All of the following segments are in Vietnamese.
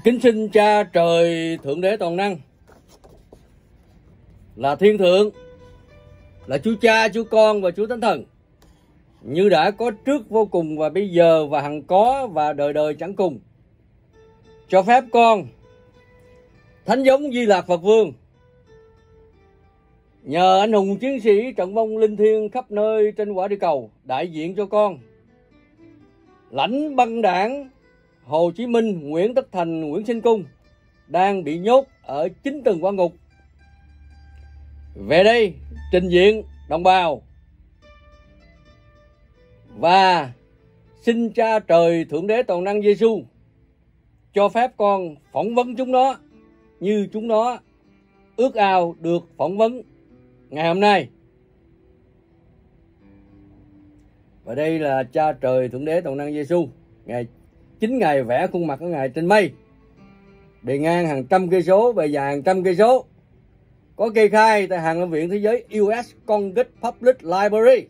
Kính xin Cha Trời Thượng Đế Toàn Năng, là Thiên Thượng, là Chúa Cha, Chúa Con và Chúa Thánh Thần, như đã có trước vô cùng và bây giờ và hằng có và đời đời chẳng cùng, cho phép con Thánh giống Di Lạc Phật Vương nhờ anh hùng chiến sĩ trận vong linh thiêng khắp nơi trên quả địa cầu đại diện cho con, lãnh băng đảng Hồ Chí Minh, Nguyễn Tất Thành, Nguyễn Sinh Cung đang bị nhốt ở 9 tầng quan ngục về đây trình diện đồng bào, và xin Cha Trời Thượng Đế Toàn Năng Giêsu cho phép con phỏng vấn chúng nó như chúng nó ước ao được phỏng vấn ngày hôm nay. Và đây là Cha Trời Thượng Đế Toàn Năng Giêsu, chính Ngài vẽ khuôn mặt của Ngài trên mây, bề ngang hàng trăm cây số, bề dài hàng trăm cây số, có kê khai tại hàng lâm viện thế giới US Congress Public Library.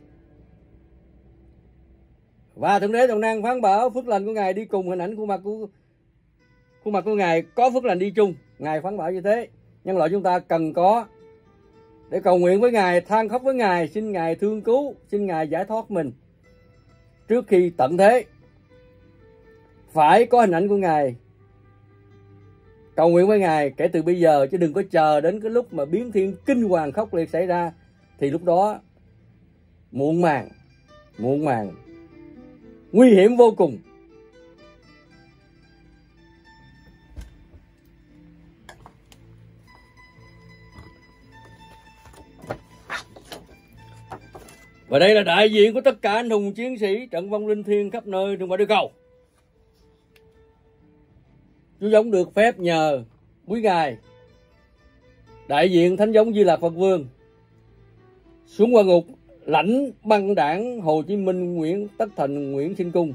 Và Thượng Đế Toàn Năng phán bảo phước lành của Ngài đi cùng hình ảnh khuôn mặt của Ngài, có phước lành đi chung. Ngài phán bảo như thế, nhân loại chúng ta cần có để cầu nguyện với Ngài, than khóc với Ngài, xin Ngài thương cứu, xin Ngài giải thoát mình trước khi tận thế. Phải có hình ảnh của Ngài, cầu nguyện với Ngài kể từ bây giờ, chứ đừng có chờ đến cái lúc mà biến thiên kinh hoàng khốc liệt xảy ra, thì lúc đó muộn màng, nguy hiểm vô cùng. Và đây là đại diện của tất cả anh hùng chiến sĩ trận vong linh thiêng khắp nơi trên quả địa cầu. Chúa giống được phép nhờ quý Ngài, đại diện Thánh giống Di Lạc Phật Vương, xuống qua ngục lãnh băng đảng Hồ Chí Minh, Nguyễn Tất Thành, Nguyễn Sinh Cung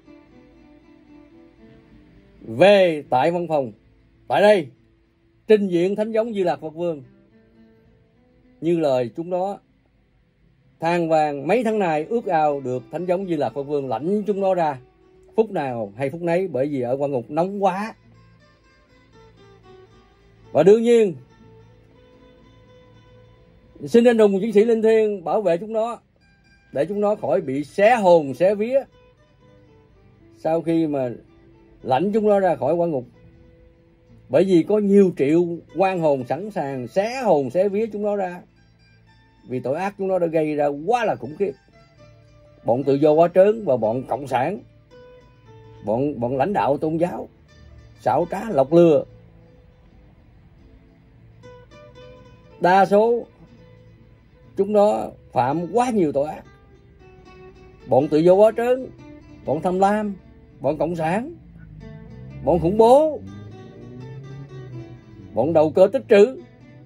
về tại văn phòng, tại đây trình diện Thánh giống Di Lạc Phật Vương như lời chúng nó than vàng mấy tháng nay ước ao được Thánh giống Di Lạc Phật Vương lãnh chúng nó ra phút nào hay phút nấy, bởi vì ở quan ngục nóng quá. Và đương nhiên xin anh hùng chiến sĩ linh thiêng bảo vệ chúng nó, để chúng nó khỏi bị xé hồn xé vía sau khi mà lãnh chúng nó ra khỏi quan ngục, bởi vì có nhiều triệu oan hồn sẵn sàng xé hồn xé vía chúng nó ra, vì tội ác chúng nó đã gây ra quá là khủng khiếp. Bọn tự do quá trớn và bọn cộng sản, bọn lãnh đạo tôn giáo xảo trá lọc lừa, đa số chúng nó phạm quá nhiều tội ác. Bọn tự do quá trớn, bọn tham lam, bọn cộng sản, bọn khủng bố, bọn đầu cơ tích trữ,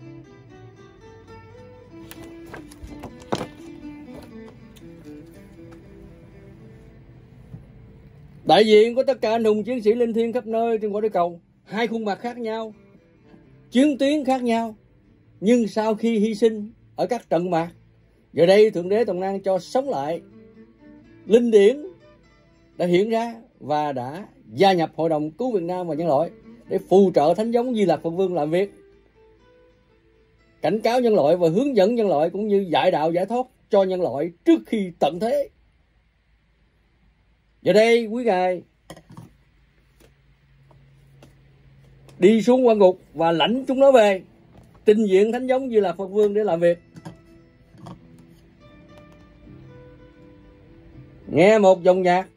đại diện của tất cả anh hùng chiến sĩ linh thiêng khắp nơi trên quả địa cầu, hai khuôn mặt khác nhau, chiến tuyến khác nhau, nhưng sau khi hy sinh ở các trận mạc, giờ đây Thượng Đế Toàn Năng cho sống lại, linh điển đã hiện ra và đã gia nhập Hội đồng Cứu Việt Nam và Nhân loại để phù trợ Thánh giống Di Lạc Phật Vương làm việc, cảnh cáo nhân loại và hướng dẫn nhân loại, cũng như dạy đạo giải thoát cho nhân loại trước khi tận thế. Giờ đây quý Ngài đi xuống quan ngục và lãnh chúng nó về, trình diện Thánh giống Di Lạc Phật Vương để làm việc. Nghe một dòng nhạc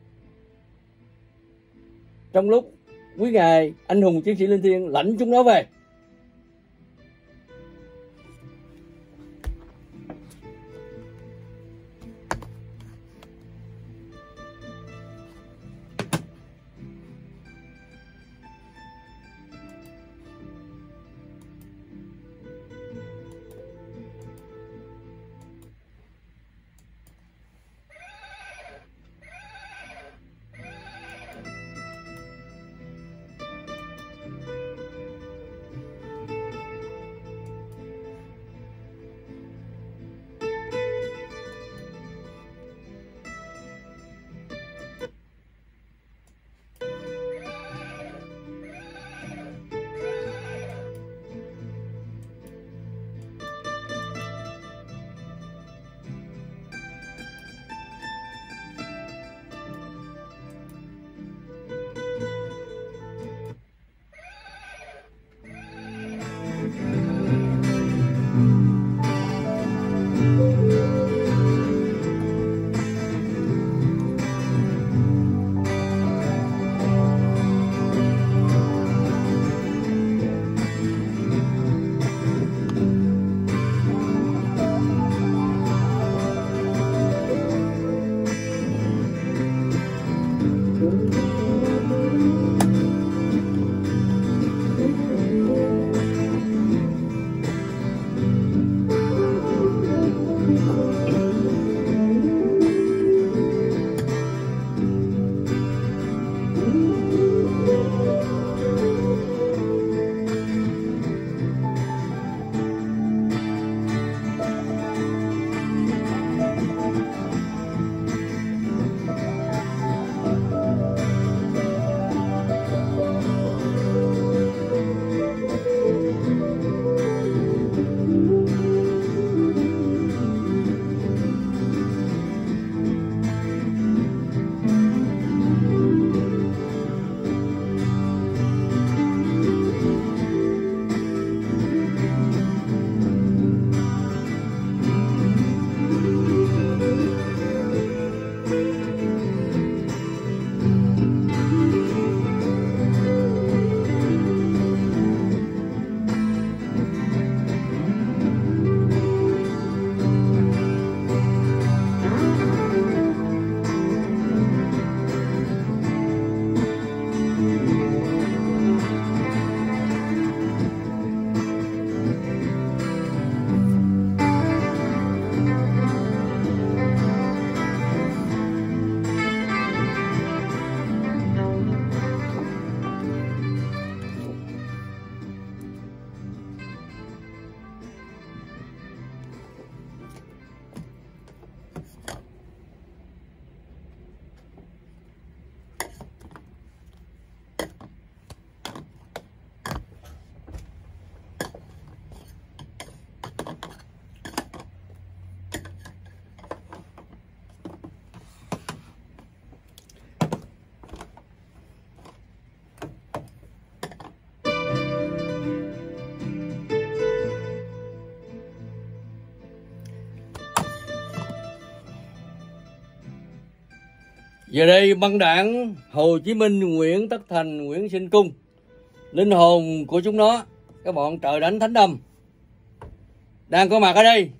trong lúc quý Ngài anh hùng chiến sĩ linh thiêng lãnh chúng nó về. Giờ đây băng đảng Hồ Chí Minh, Nguyễn Tất Thành, Nguyễn Sinh Cung, linh hồn của chúng nó, các bọn trời đánh thánh đâm, đang có mặt ở đây.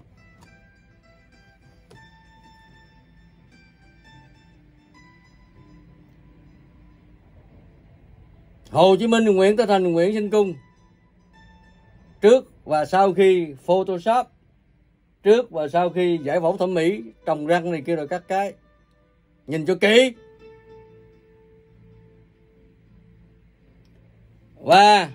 Hồ Chí Minh, Nguyễn Tất Thành, Nguyễn Sinh Cung, trước và sau khi Photoshop, trước và sau khi giải phẫu thẩm mỹ, trồng răng này kia rồi các cái, nhìn cho kỹ. Và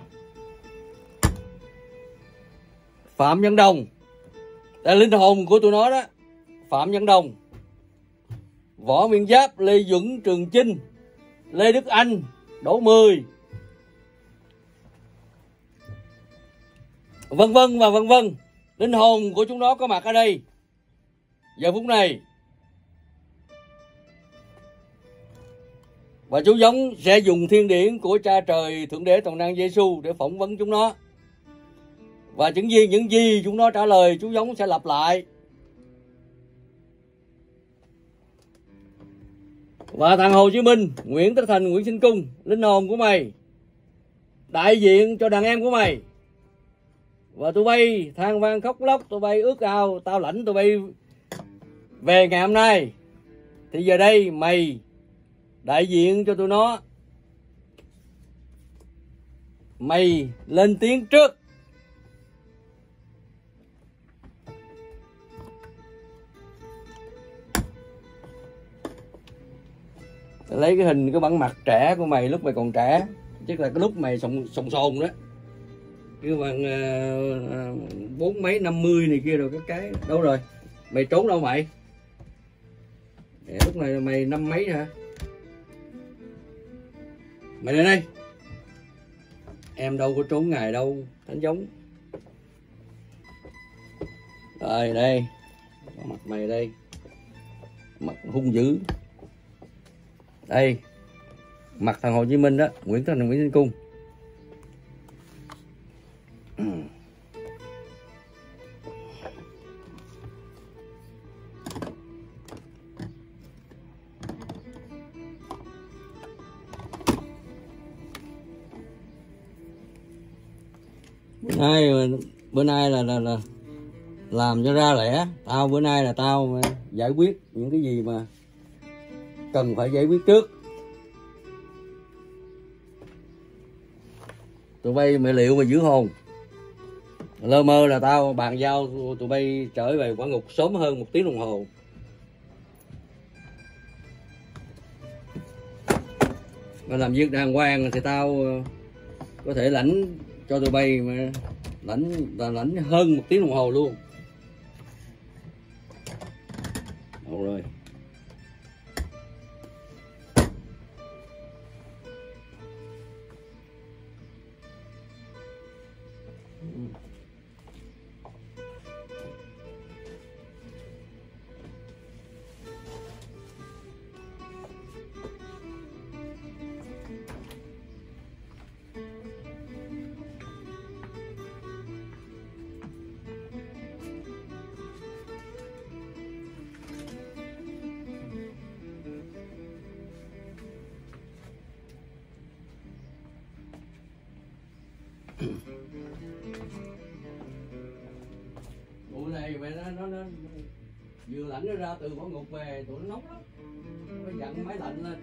Phạm Văn Đồng là linh hồn của tụi nó đó. Phạm Văn Đồng, Võ Nguyên Giáp, Lê Duẩn, Trường Chinh, Lê Đức Anh, Đỗ Mười, vân vân và vân vân. Linh hồn của chúng nó có mặt ở đây giờ phút này. Và chú Giống sẽ dùng thiên điển của Cha Trời Thượng Đế Toàn Năng Giêsu để phỏng vấn chúng nó. Và những gì chúng nó trả lời, chú Giống sẽ lặp lại. Và thằng Hồ Chí Minh, Nguyễn Tất Thành, Nguyễn Sinh Cung, linh hồn của mày, đại diện cho đàn em của mày. Và tụi bay than vang khóc lóc, tụi bay ước ao tao lãnh tụi bay về ngày hôm nay. Thì giờ đây mày đại diện cho tụi nó, mày lên tiếng trước. Lấy cái hình, cái bản mặt trẻ của mày lúc mày còn trẻ, chắc là cái lúc mày sồn sồn đó, cái bằng 4 mấy 50 này kia rồi cái đâu rồi? Mày trốn đâu mày? Lúc này mày 5 mấy hả? Mày lên đây. Em đâu có trốn ngày đâu Thánh Giống. Rồi đây, mặt mày đây, mặt hung dữ. Đây, mặt thằng Hồ Chí Minh đó, Nguyễn Tất Thành, Nguyễn Sinh Cung. Bữa nay là làm cho ra lẽ. Tao bữa nay là tao giải quyết những cái gì mà cần phải giải quyết trước. Tụi bay mày liệu mà giữ hồn. Lơ mơ là tao bàn giao tụi bay trở về quả ngục sớm hơn 1 tiếng đồng hồ. Mà làm việc đàng hoàng thì tao có thể lãnh cho tụi bay mà lãnh hơn 1 tiếng đồng hồ luôn. Đâu rồi. Bụi này mày nó vừa lãnh nó ra từ quả ngục về, tụi nó nóng lắm, nó dặn máy lạnh lên.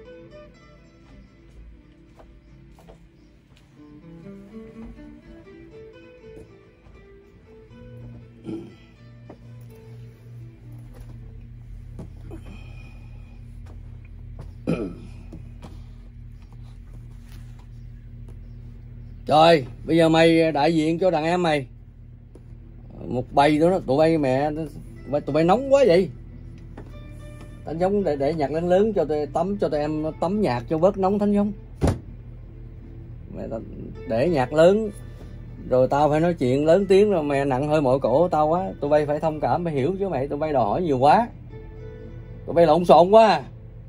Trời, bây giờ mày đại diện cho đàn em mày, một bầy đó, tụi bay mẹ, tụi bay nóng quá vậy. Thánh Giống để nhạc lên lớn cho tôi tắm, cho tụi em tắm nhạc cho bớt nóng Thánh Giống. Mẹ để nhạc lớn rồi tao phải nói chuyện lớn tiếng, rồi mẹ nặng hơi mỏi cổ tao quá. Tụi bay phải thông cảm, phải hiểu chứ mày. Tụi bay đòi hỏi nhiều quá, tụi bay lộn xộn quá.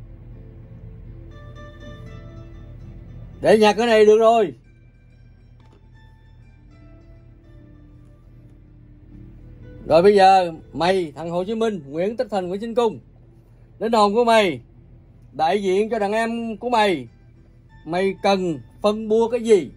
Để nhạc cái này được rồi. Rồi bây giờ mày, thằng Hồ Chí Minh, Nguyễn Tất Thành, Nguyễn Sinh Cung, linh hồn của mày đại diện cho đàn em của mày, mày cần phân bua cái gì,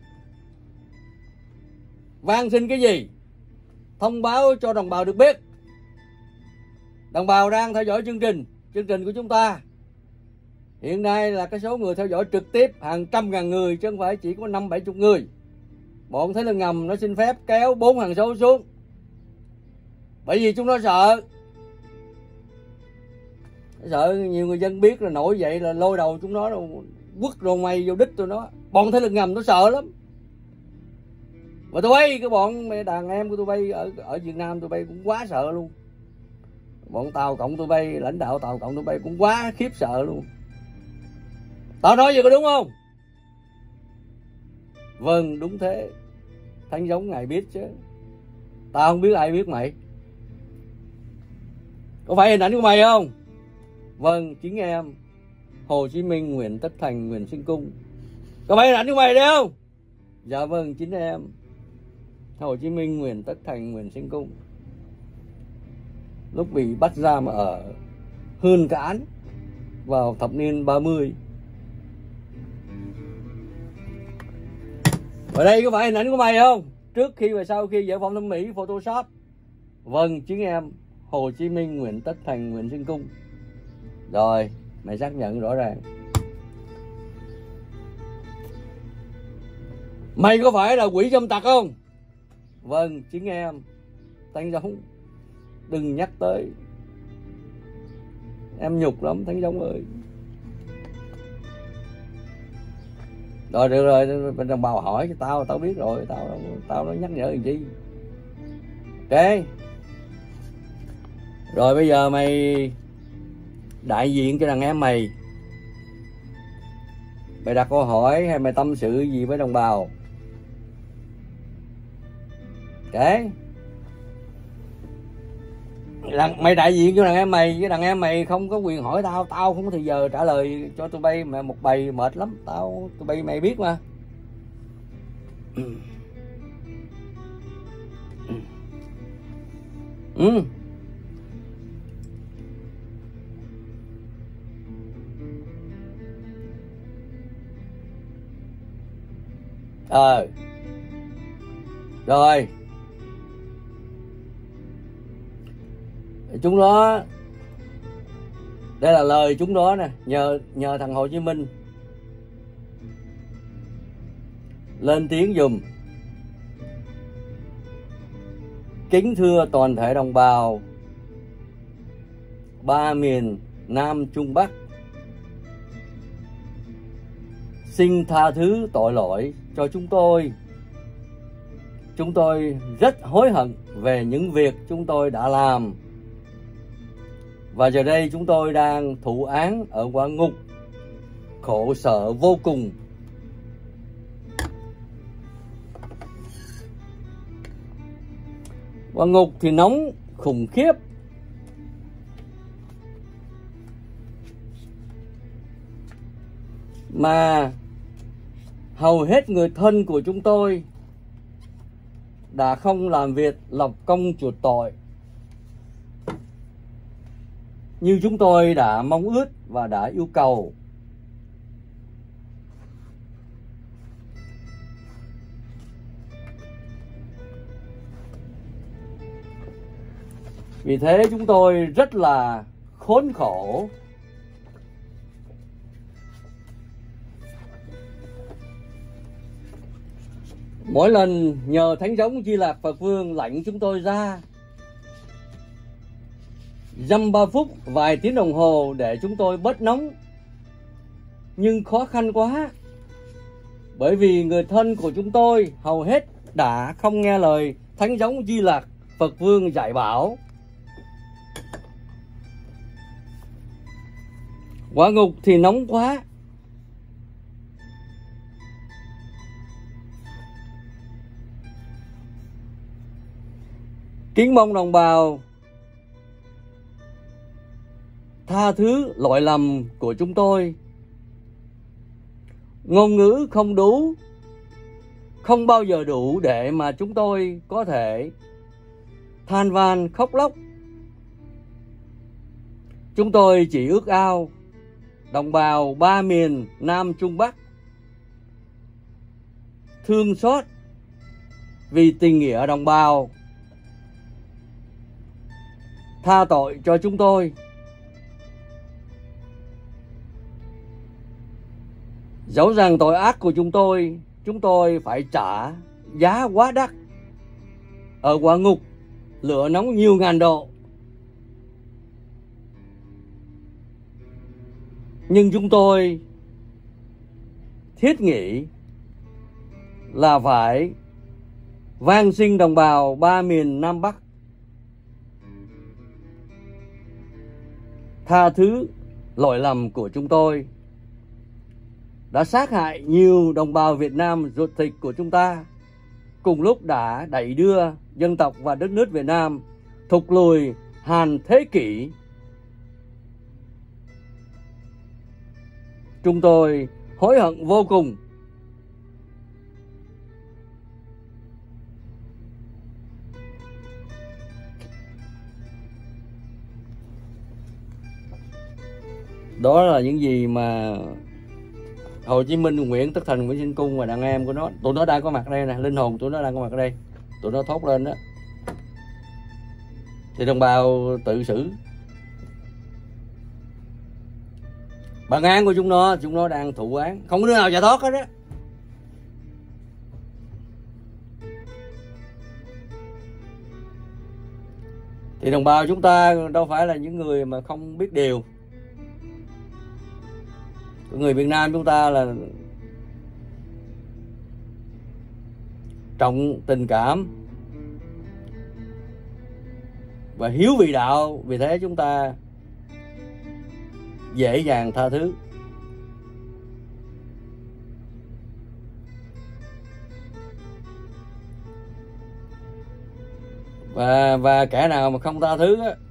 van xin cái gì, thông báo cho đồng bào được biết. Đồng bào đang theo dõi chương trình của chúng ta. Hiện nay là cái số người theo dõi trực tiếp hàng trăm ngàn người, chứ không phải chỉ có 50-70 người. Bọn thế lực ngầm nó xin phép kéo 4 hàng số xuống, bởi vì chúng nó sợ nhiều người dân biết là nổi dậy là lôi đầu chúng nó quất rồi mày vô đích tụi nó. Bọn thế lực ngầm nó sợ lắm. Và tụi bay, cái bọn đàn em của tụi bay ở Việt Nam, tụi bay cũng quá sợ luôn. Bọn Tàu Cộng tụi bay, lãnh đạo Tàu Cộng tụi bay cũng quá khiếp sợ luôn. Tao nói gì có đúng không? Vâng, đúng thế. Thánh giống ngài biết chứ. Tao không biết, ai biết mày? Có phải hình ảnh của mày không? Vâng, chính em. Hồ Chí Minh nguyện tất thành, nguyện sinh cung. Có phải hình ảnh của mày đấy không? Dạ vâng, chính em. Hồ Chí Minh nguyện tất thành, nguyện sinh cung. Lúc bị bắt giam ở Hương Cán vào thập niên 30. Ở đây có phải hình ảnh của mày không? Trước khi và sau khi giải phẫu thẩm mỹ Photoshop. Vâng, chính em. Hồ Chí Minh nguyện tất thành, nguyện sinh cung. Rồi, mày xác nhận rõ ràng. Mày có phải là quỷ dâm tặc không? Vâng, chính em. Thánh giống, đừng nhắc tới. Em nhục lắm Thánh giống ơi. Rồi được rồi, đồng bào hỏi cho tao biết rồi, tao nó nhắc nhở gì chi. Ok. Rồi bây giờ mày đại diện cho đàn em mày. Mày đặt câu hỏi hay mày tâm sự gì với đồng bào? Ok. Mày đại diện cho đàn em mày, với đàn em mày không có quyền hỏi tao. Tao không có thời giờ trả lời cho tụi bay mà một bầy mệt lắm. Tụi bay mày biết mà. Rồi chúng nó, đây là lời chúng đó nè, nhờ thằng Hồ Chí Minh lên tiếng dùm. Kính thưa toàn thể đồng bào ba miền Nam Trung Bắc, xin tha thứ tội lỗi cho chúng tôi. Chúng tôi rất hối hận về những việc chúng tôi đã làm. Và giờ đây chúng tôi đang thụ án ở quả ngục, khổ sở vô cùng. Quả ngục thì nóng khủng khiếp. Mà hầu hết người thân của chúng tôi đã không làm việc lọc công chuộc tội như chúng tôi đã mong ước và đã yêu cầu. Vì thế chúng tôi rất là khốn khổ. Mỗi lần nhờ Thánh giống Di Lạc Phật Vương lãnh chúng tôi ra dăm 3 phút, vài tiếng đồng hồ để chúng tôi bớt nóng. Nhưng khó khăn quá, bởi vì người thân của chúng tôi hầu hết đã không nghe lời Thánh giống Di Lạc Phật Vương dạy bảo. Quả ngục thì nóng quá. Kính mong đồng bào tha thứ lỗi lầm của chúng tôi. Ngôn ngữ không đủ, không bao giờ đủ để mà chúng tôi có thể than van khóc lóc. Chúng tôi chỉ ước ao đồng bào ba miền Nam Trung Bắc thương xót vì tình nghĩa đồng bào, tha tội cho chúng tôi. Dẫu rằng tội ác của chúng tôi phải trả giá quá đắt ở quả ngục lửa nóng nhiều ngàn độ, nhưng chúng tôi thiết nghĩ là phải van xin đồng bào ba miền Nam Bắc tha thứ lỗi lầm của chúng tôi đã sát hại nhiều đồng bào Việt Nam ruột thịt của chúng ta, cùng lúc đã đẩy đưa dân tộc và đất nước Việt Nam thụt lùi hàng thế kỷ. Chúng tôi hối hận vô cùng. Đó là những gì mà Hồ Chí Minh, Nguyễn Tất Thành, Nguyễn Sinh Cung và đàn em của nó, tụi nó đang có mặt đây nè, linh hồn tụi nó đang có mặt ở đây, tụi nó thốt lên đó. Thì đồng bào tự xử. Bản án của chúng nó đang thụ án, không có đứa nào giải thoát hết á. Thì đồng bào chúng ta đâu phải là những người mà không biết điều. Người Việt Nam chúng ta là trọng tình cảm và hiếu vị đạo, vì thế chúng ta dễ dàng tha thứ. Và kẻ nào mà không tha thứ á,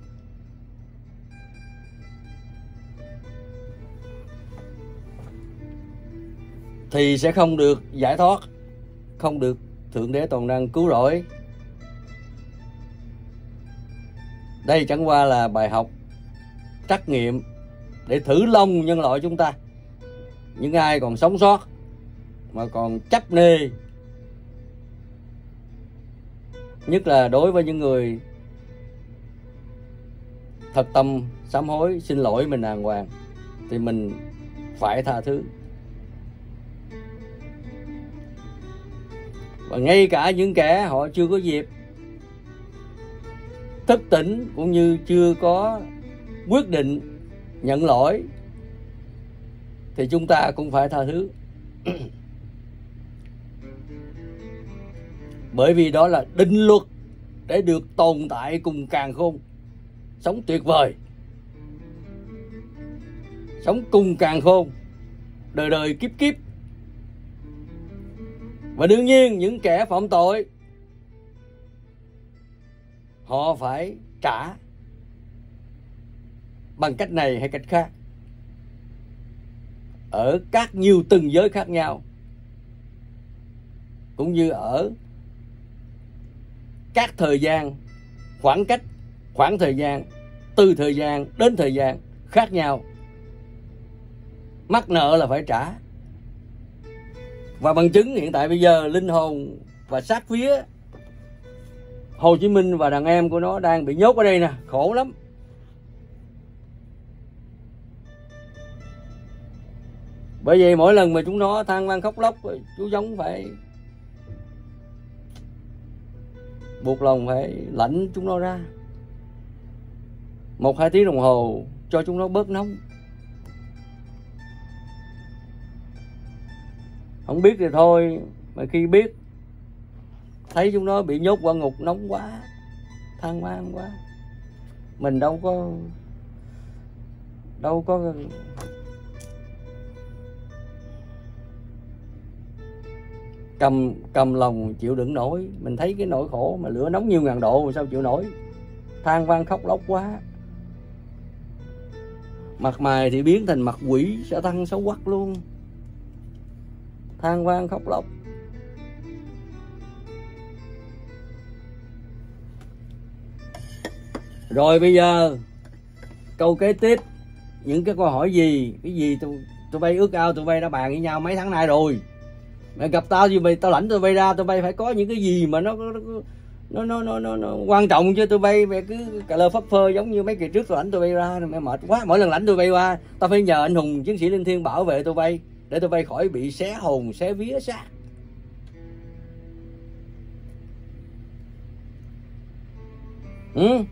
thì sẽ không được giải thoát, không được Thượng Đế toàn năng cứu rỗi. Đây chẳng qua là bài học trắc nghiệm để thử lòng nhân loại chúng ta. Những ai còn sống sót mà còn chấp nê, nhất là đối với những người thật tâm sám hối xin lỗi mình đàng hoàng, thì mình phải tha thứ. Và ngay cả những kẻ họ chưa có dịp thức tỉnh cũng như chưa có quyết định nhận lỗi thì chúng ta cũng phải tha thứ. Bởi vì đó là định luật để được tồn tại cùng càn khôn, sống tuyệt vời, sống cùng càn khôn, đời đời kiếp kiếp. Và đương nhiên những kẻ phạm tội họ phải trả bằng cách này hay cách khác, ở các nhiều từng giới khác nhau, cũng như ở các thời gian, khoảng thời gian, từ thời gian đến thời gian khác nhau. Mắc nợ là phải trả. Và bằng chứng hiện tại bây giờ linh hồn và sát phía Hồ Chí Minh và đàn em của nó đang bị nhốt ở đây nè, khổ lắm. Bởi vậy mỗi lần mà chúng nó than van khóc lóc, chú Giống phải buộc lòng phải lãnh chúng nó ra 1-2 tiếng đồng hồ cho chúng nó bớt nóng. Không biết thì thôi, mà khi biết thấy chúng nó bị nhốt qua ngục nóng quá, than van quá, mình đâu có cầm lòng chịu đựng nổi. Mình thấy cái nỗi khổ mà lửa nóng nhiều ngàn độ sao chịu nổi, than van khóc lóc quá. Mặt mày thì biến thành mặt quỷ sẽ tăng xấu quắc luôn, than van khóc lóc. Rồi bây giờ câu kế tiếp những cái câu hỏi gì, cái gì tụi bay ước ao, tụi bay đã bàn với nhau mấy tháng nay rồi. Mày gặp tao gì mày, tao lãnh tụi bay ra, tụi bay phải có những cái gì mà nó quan trọng chứ. Tụi bay mày cứ cà lơ phất phơ giống như mấy kỳ trước tao lãnh tụi bay ra, mày mệt quá. Mỗi lần lãnh tụi bay qua, tao phải nhờ anh hùng chiến sĩ linh thiêng bảo vệ tụi bay, để tụi bay khỏi bị xé hồn xé vía xác. Ừ.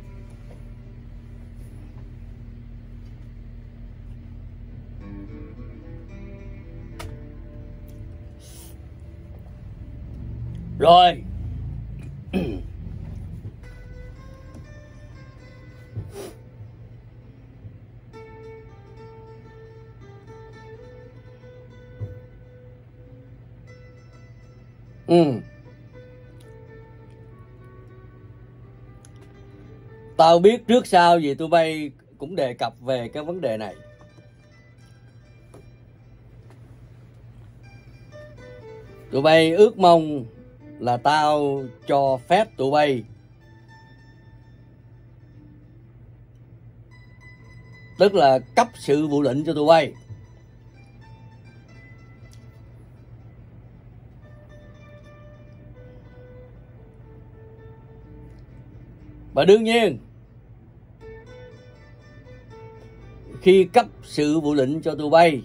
Rồi. Tao biết trước sau gì tụi bay cũng đề cập về cái vấn đề này. Tụi bay ước mong là tao cho phép tụi bay, tức là cấp sự vụ lệnh cho tụi bay. Và đương nhiên khi cấp sự vụ lệnh cho tụi bay,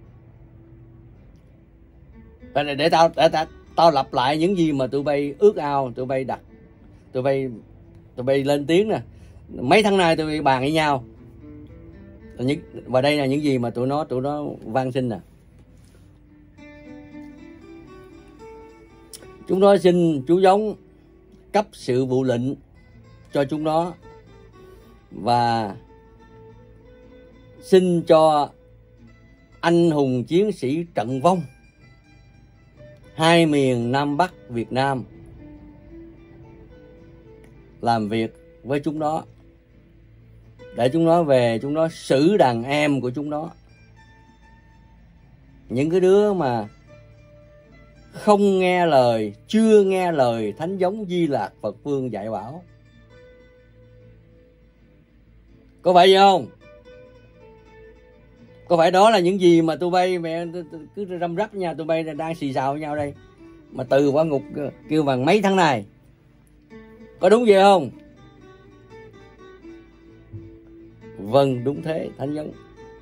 để tao lặp lại những gì mà tụi bay ước ao, tụi bay đặt, tụi bay lên tiếng nè, mấy tháng nay tụi bay bàn với nhau. Và đây là những gì mà tụi nó van xin nè. Chúng nó xin chú Giống cấp sự vụ lệnh cho chúng nó, và xin cho anh hùng chiến sĩ trận vong hai miền Nam Bắc Việt Nam làm việc với chúng nó, để chúng nó về chúng nó xử đàn em của chúng nó. Những cái đứa mà không nghe lời, chưa nghe lời Thánh Giống Di Lạc Phật Vương dạy bảo. Có phải vậy không? Có phải đó là những gì mà tụi bay mẹ cứ răm rắp nha, tụi bay đang xì xào với nhau đây, mà từ quả ngục kêu bằng mấy tháng này. Có đúng vậy không? Vâng, đúng thế Thánh Giống.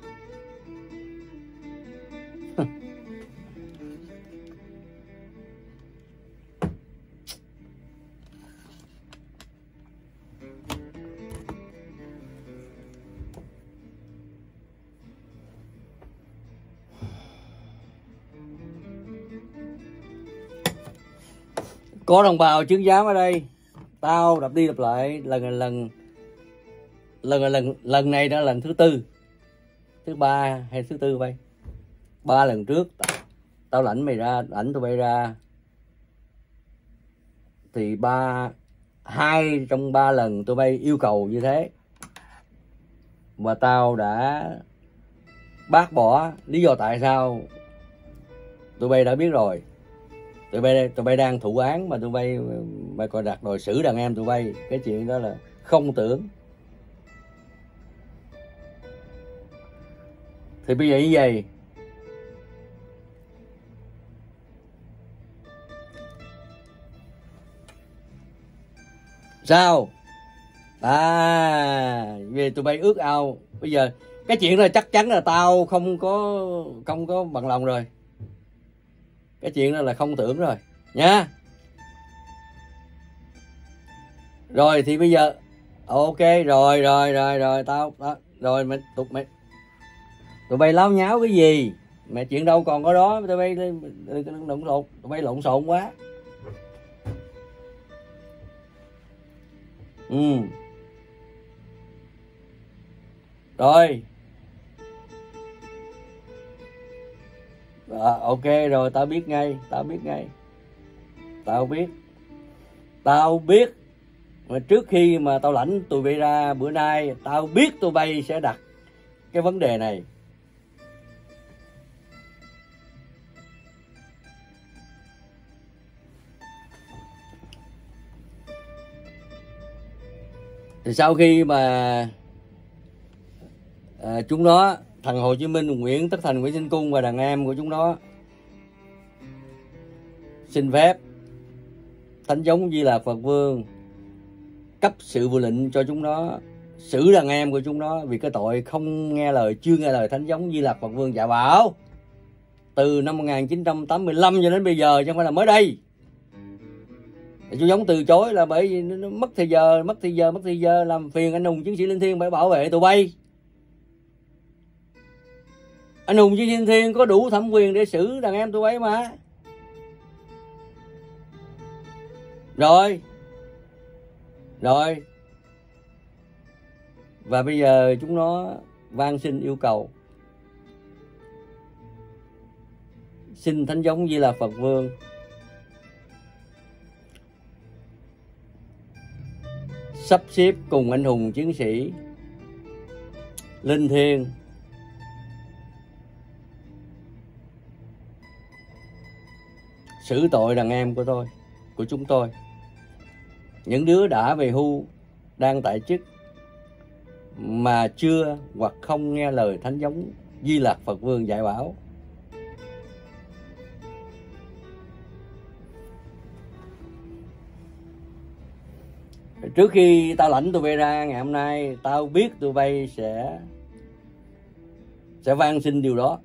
Có đồng bào chứng giám ở đây, tao đọc đi đọc lại lần này đã lần thứ tư, thứ ba hay thứ tư vậy. 3 lần trước tao lãnh mày ra, lãnh tụi bay ra, thì 2 trong 3 lần tụi bay yêu cầu như thế, và tao đã bác bỏ. Lý do tại sao tụi bay đã biết rồi. Tụi bay đang thụ án mà tụi bay còn đặt đòi xử đàn em tụi bay. Cái chuyện đó là không tưởng. Thì bây giờ như vậy, sao về tụi bay ước ao. Bây giờ cái chuyện đó chắc chắn là tao không có bằng lòng rồi. Cái chuyện đó là không tưởng rồi nha. Rồi thì bây giờ ok rồi tao rồi tụi bay láo nháo cái gì mà chuyện đâu còn có đó. Tụi bay lộn xộn quá. Rồi ok rồi, tao biết ngay. Tao biết mà trước khi mà tao lãnh tụi bay ra bữa nay, tao biết tụi bay sẽ đặt cái vấn đề này. Thì sau khi mà chúng nó, thằng Hồ Chí Minh, Nguyễn Tất Thành, Nguyễn Sinh Cung và đàn em của chúng nó xin phép Thánh giống Di Lạc Phật Vương cấp sự vụ lệnh cho chúng nó xử đàn em của chúng nó vì cái tội không nghe lời, chưa nghe lời Thánh giống Di Lạc Phật Vương dạy bảo từ năm 1985 cho đến bây giờ, chứ không phải là mới đây. Chú Giống từ chối là bởi vì nó mất thời giờ làm phiền anh hùng chiến sĩ Linh Thiêng phải bảo vệ tụi bay. Anh hùng chiến sĩ Linh Thiêng có đủ thẩm quyền để xử đàn em tụi bay mà. Rồi. Và bây giờ chúng nó van xin yêu cầu xin Thánh giống Di Lạc Phật Vương sắp xếp cùng anh hùng chiến sĩ Linh Thiêng xử tội đàn em của chúng tôi, những đứa đã về hưu đang tại chức mà chưa hoặc không nghe lời Thánh giống Di Lạc Phật Vương dạy bảo. Trước khi tao lãnh tụi bay ra ngày hôm nay, tao biết tụi bay sẽ van xin điều đó.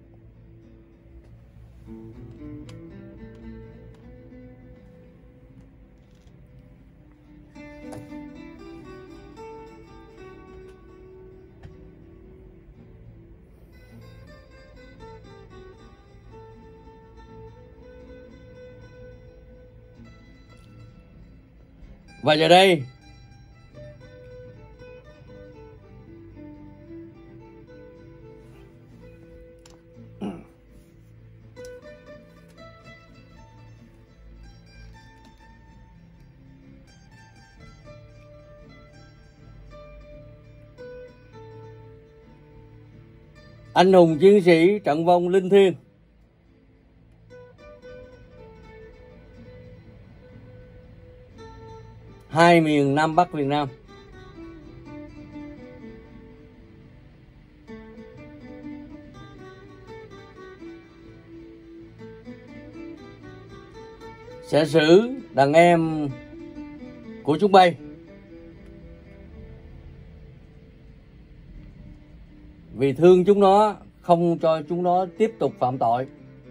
Và giờ đây anh hùng chiến sĩ Trận Vong Linh Thiêng hai miền Nam Bắc Việt Nam sẽ xử đàn em của chúng bay vì thương chúng nó, không cho chúng nó tiếp tục phạm tội.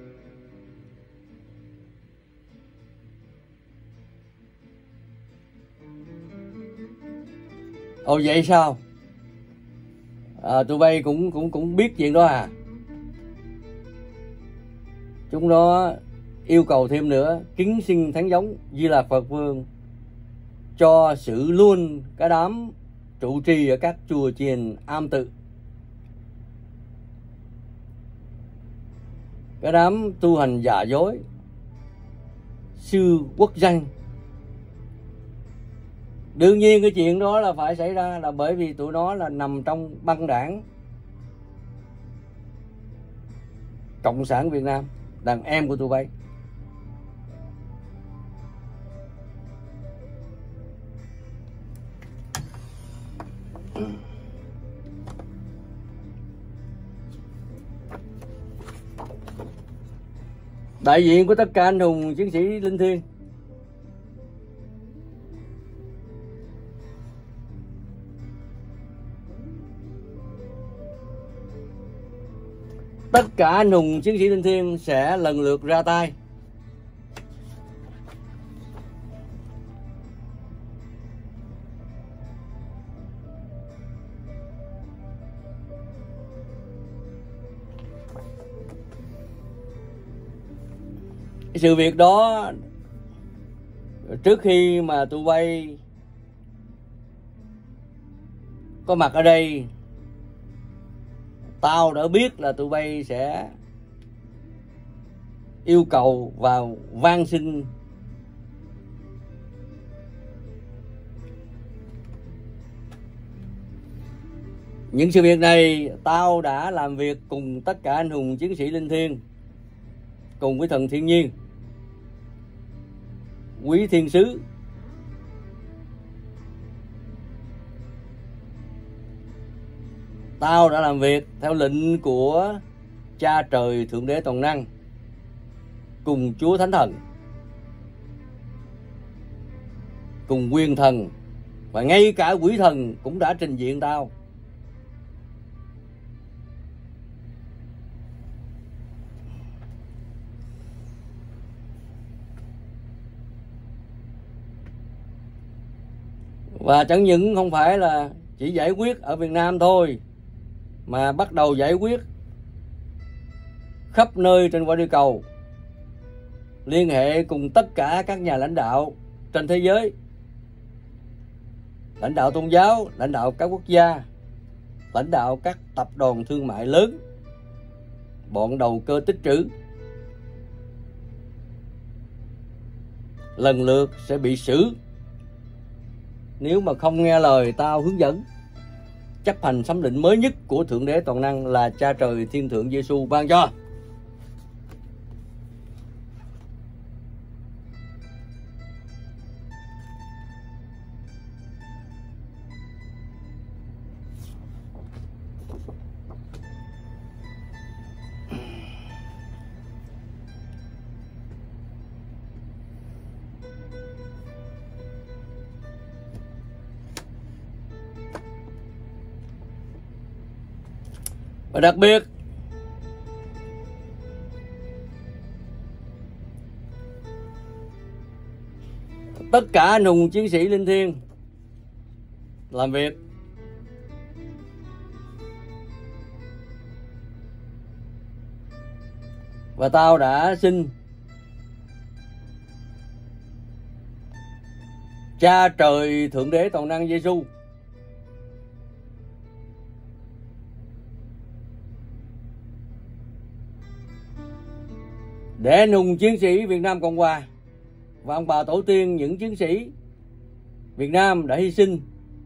Ồ vậy sao? Tụi bay cũng biết chuyện đó à? Chúng nó yêu cầu thêm nữa, kính xin Thánh giống Di Lạc Phật Vương cho xử luôn cái đám trụ trì ở các chùa chiền am tự, cái đám tu hành giả dối, sư quốc danh. Đương nhiên cái chuyện đó là phải xảy ra, là bởi vì tụi nó là nằm trong băng đảng Cộng sản Việt Nam, đàn em của tụi bay. Đại diện của tất cả anh hùng chiến sĩ Linh Thiêng, tất cả anh hùng chiến sĩ Linh Thiêng sẽ lần lượt ra tay. Cái sự việc đó trước khi mà tụi bay có mặt ở đây, tao đã biết là tụi bay sẽ yêu cầu và van xin những sự việc này. Tao đã làm việc cùng tất cả anh hùng chiến sĩ Linh Thiêng, cùng với thần thiên nhiên, quý thiên sứ, tao đã làm việc theo lệnh của Cha Trời Thượng Đế Toàn Năng cùng Chúa Thánh Thần, cùng quyền thần, và ngay cả quỷ thần cũng đã trình diện tao. Và chẳng những không phải là chỉ giải quyết ở Việt Nam thôi, mà bắt đầu giải quyết khắp nơi trên quả địa cầu, liên hệ cùng tất cả các nhà lãnh đạo trên thế giới, lãnh đạo tôn giáo, lãnh đạo các quốc gia, lãnh đạo các tập đoàn thương mại lớn, bọn đầu cơ tích trữ, lần lượt sẽ bị xử nếu mà không nghe lời tao hướng dẫn, chấp hành sấm lệnh mới nhất của Thượng Đế Toàn Năng là Cha Trời Thiên Thượng Giêsu ban cho. Và đặc biệt tất cả anh hùng chiến sĩ linh thiêng làm việc và tao đã xin Cha Trời Thượng Đế Toàn Năng Giêsu để anh hùng chiến sĩ Việt Nam Cộng Hòa và ông bà tổ tiên những chiến sĩ Việt Nam đã hy sinh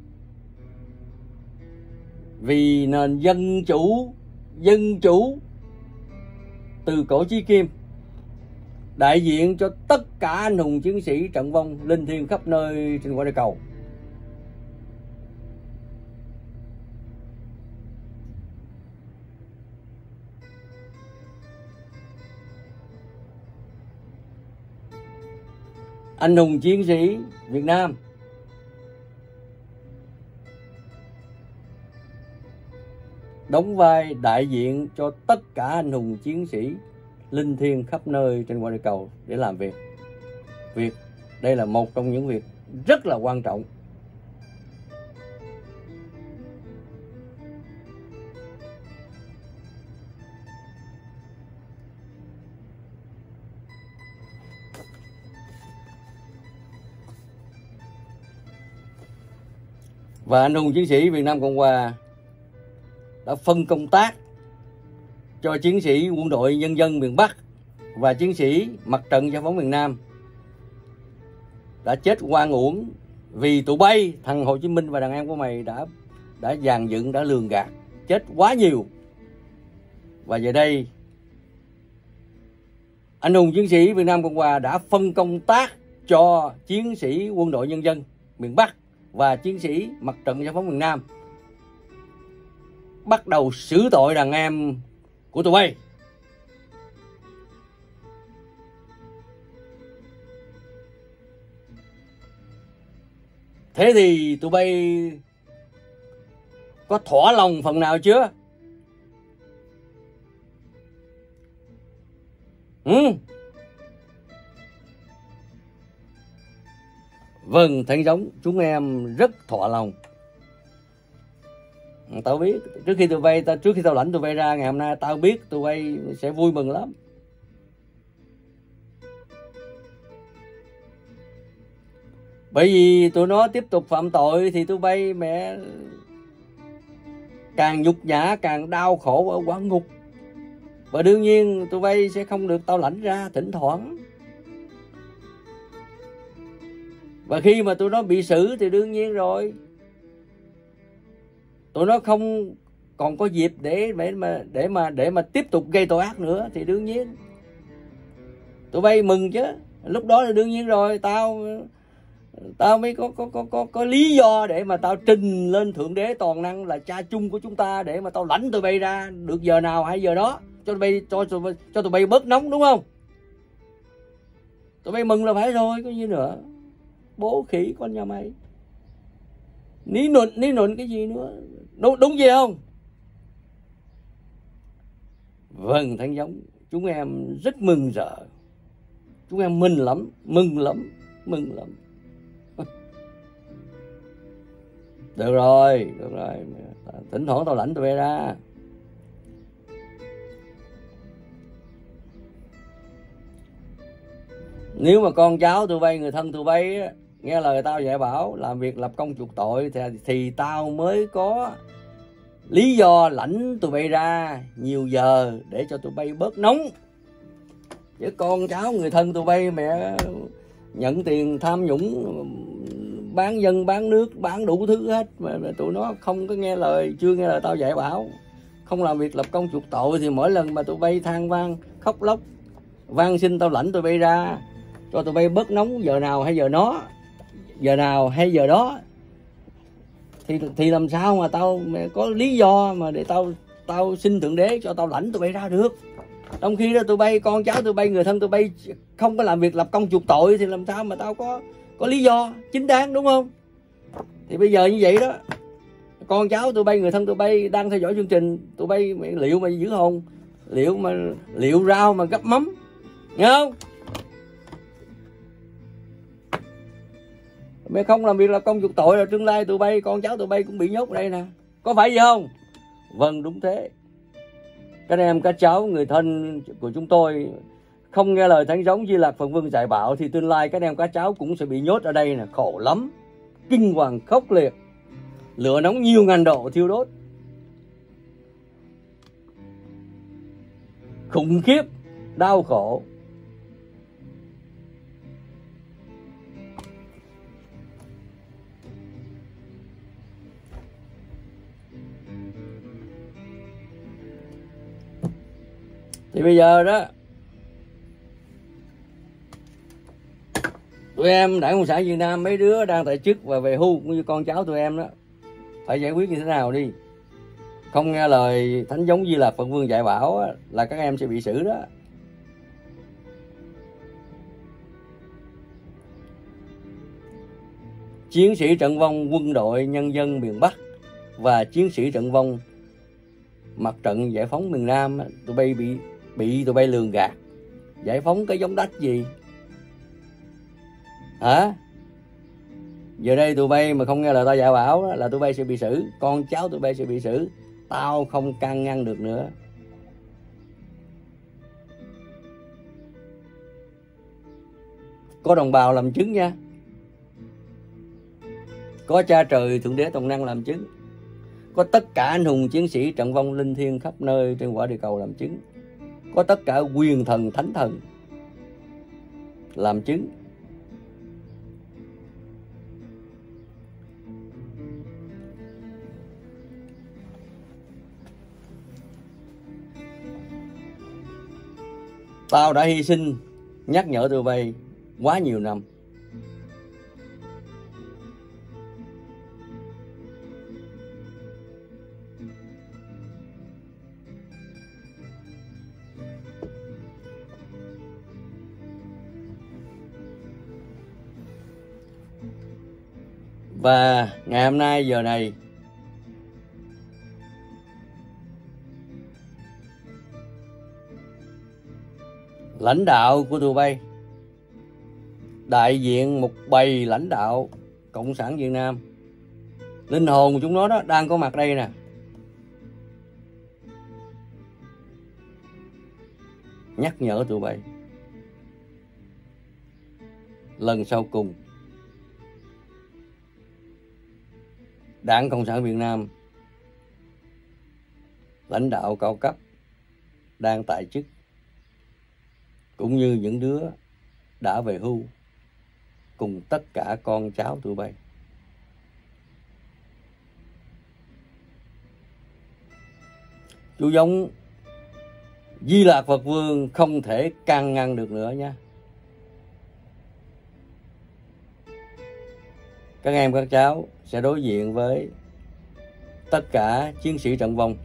vì nền dân chủ từ cổ chí kim, đại diện cho tất cả anh hùng chiến sĩ trận vong linh thiêng khắp nơi trên quả địa cầu. Anh hùng chiến sĩ Việt Nam đóng vai đại diện cho tất cả anh hùng chiến sĩ linh thiêng khắp nơi trên quả địa cầu để làm việc. Đây là một trong những việc rất là quan trọng. Và anh hùng chiến sĩ Việt Nam Cộng Hòa đã phân công tác cho chiến sĩ Quân đội Nhân dân miền Bắc và chiến sĩ Mặt trận Giải phóng miền Nam đã chết oan uổng vì tụi bay, thằng Hồ Chí Minh và đàn em của mày đã dàn dựng, đã lường gạt, chết quá nhiều. Và giờ đây anh hùng chiến sĩ Việt Nam Cộng Hòa đã phân công tác cho chiến sĩ Quân đội Nhân dân miền Bắc và chiến sĩ Mặt trận Giải phóng miền Nam bắt đầu xử tội đàn em của tụi bay. Thế thì tụi bay có thỏa lòng phần nào chưa? Vâng, thánh giống, chúng em rất thỏa lòng. Tao biết trước khi tao lãnh tụi bay ra ngày hôm nay, tao biết tụi bay sẽ vui mừng lắm. Bởi vì tụi nó tiếp tục phạm tội thì tụi bay mẹ càng nhục nhã, càng đau khổ ở quả ngục. Và đương nhiên tụi bay sẽ không được tao lãnh ra thỉnh thoảng. Và khi mà tụi nó bị xử thì đương nhiên rồi, tụi nó không còn có dịp để mà tiếp tục gây tội ác nữa thì đương nhiên tụi bay mừng chứ. Lúc đó là đương nhiên rồi, tao tao mới có lý do để mà tao trình lên Thượng Đế toàn năng là cha chung của chúng ta, để mà tao lãnh tụi bay ra được giờ nào hay giờ đó, cho tụi bay bớt nóng, đúng không? Tụi bay mừng là phải rồi, có gì nữa. Bố khỉ con nhà mày, ní nụn cái gì nữa. Đúng gì không? Vâng, Thánh Giống, chúng em rất mừng rỡ, chúng em mừng lắm. Được rồi, thỉnh thoảng tao lãnh tụi bay ra. Nếu mà con cháu tụi bay, người thân tụi bay nghe lời tao dạy bảo, làm việc lập công chuộc tội, thì tao mới có lý do lãnh tụi bay ra nhiều giờ để cho tụi bay bớt nóng. Chứ con cháu người thân tụi bay mẹ nhận tiền tham nhũng, bán dân bán nước, bán đủ thứ hết, mà tụi nó không có nghe lời, chưa nghe lời tao dạy bảo, không làm việc lập công chuộc tội, thì mỗi lần mà tụi bay than vang khóc lóc van xin tao lãnh tụi bay ra cho tụi bay bớt nóng giờ nào hay giờ đó, thì làm sao mà tao có lý do mà để tao xin Thượng Đế cho tao lãnh tụi bay ra được. Trong khi đó tụi bay, con cháu tụi bay, người thân tụi bay không có làm việc lập công chuộc tội, thì làm sao mà tao có lý do chính đáng, đúng không? Thì bây giờ như vậy đó, con cháu tụi bay, người thân tụi bay đang theo dõi chương trình, tụi bay liệu mà giữ hồn, liệu rau mà gắp mắm, nghe không? Mày không làm việc lập công chuộc tội, là tương lai tụi bay, con cháu tụi bay cũng bị nhốt ở đây nè, có phải gì không? Vâng, đúng thế. Các em, các cháu, người thân của chúng tôi không nghe lời Thánh Giống Di Lạc Phật Vương dạy bảo, thì tương lai các em các cháu cũng sẽ bị nhốt ở đây nè, khổ lắm, kinh hoàng khốc liệt, lửa nóng nhiều ngàn độ thiêu đốt, khủng khiếp, đau khổ. Thì bây giờ đó, tụi em Đảng Cộng sản Việt Nam, mấy đứa đang tại chức và về hưu cũng như con cháu tụi em đó, phải giải quyết như thế nào đi. Không nghe lời Thánh Giống Di Lạc Phật Vương dạy bảo là các em sẽ bị xử đó. Chiến sĩ trận vong Quân đội Nhân dân miền Bắc và chiến sĩ trận vong Mặt trận Giải phóng miền Nam, tụi bay bị tụi bay lường gạt. Giải phóng cái giống đất gì hả? Giờ đây tụi bay mà không nghe lời tao dạy bảo là tụi bay sẽ bị xử, con cháu tụi bay sẽ bị xử. Tao không can ngăn được nữa. Có đồng bào làm chứng nha, có cha trời Thượng Đế toàn năng làm chứng, có tất cả anh hùng chiến sĩ trận vong linh thiêng khắp nơi trên quả địa cầu làm chứng, có tất cả quyền thần thánh thần làm chứng. Tao đã hy sinh nhắc nhở tụi bay quá nhiều năm. Và ngày hôm nay giờ này, lãnh đạo của tụi bay, đại diện một bầy lãnh đạo Cộng sản Việt Nam, linh hồn của chúng nó đó đang có mặt đây nè. Nhắc nhở tụi bay, lần sau cùng, Đảng Cộng sản Việt Nam, lãnh đạo cao cấp đang tại chức, cũng như những đứa đã về hưu, cùng tất cả con cháu tụi bay, chú Giống Di Lạc Phật Vương không thể can ngăn được nữa nha. các em các cháu sẽ đối diện với tất cả chiến sĩ trận vong.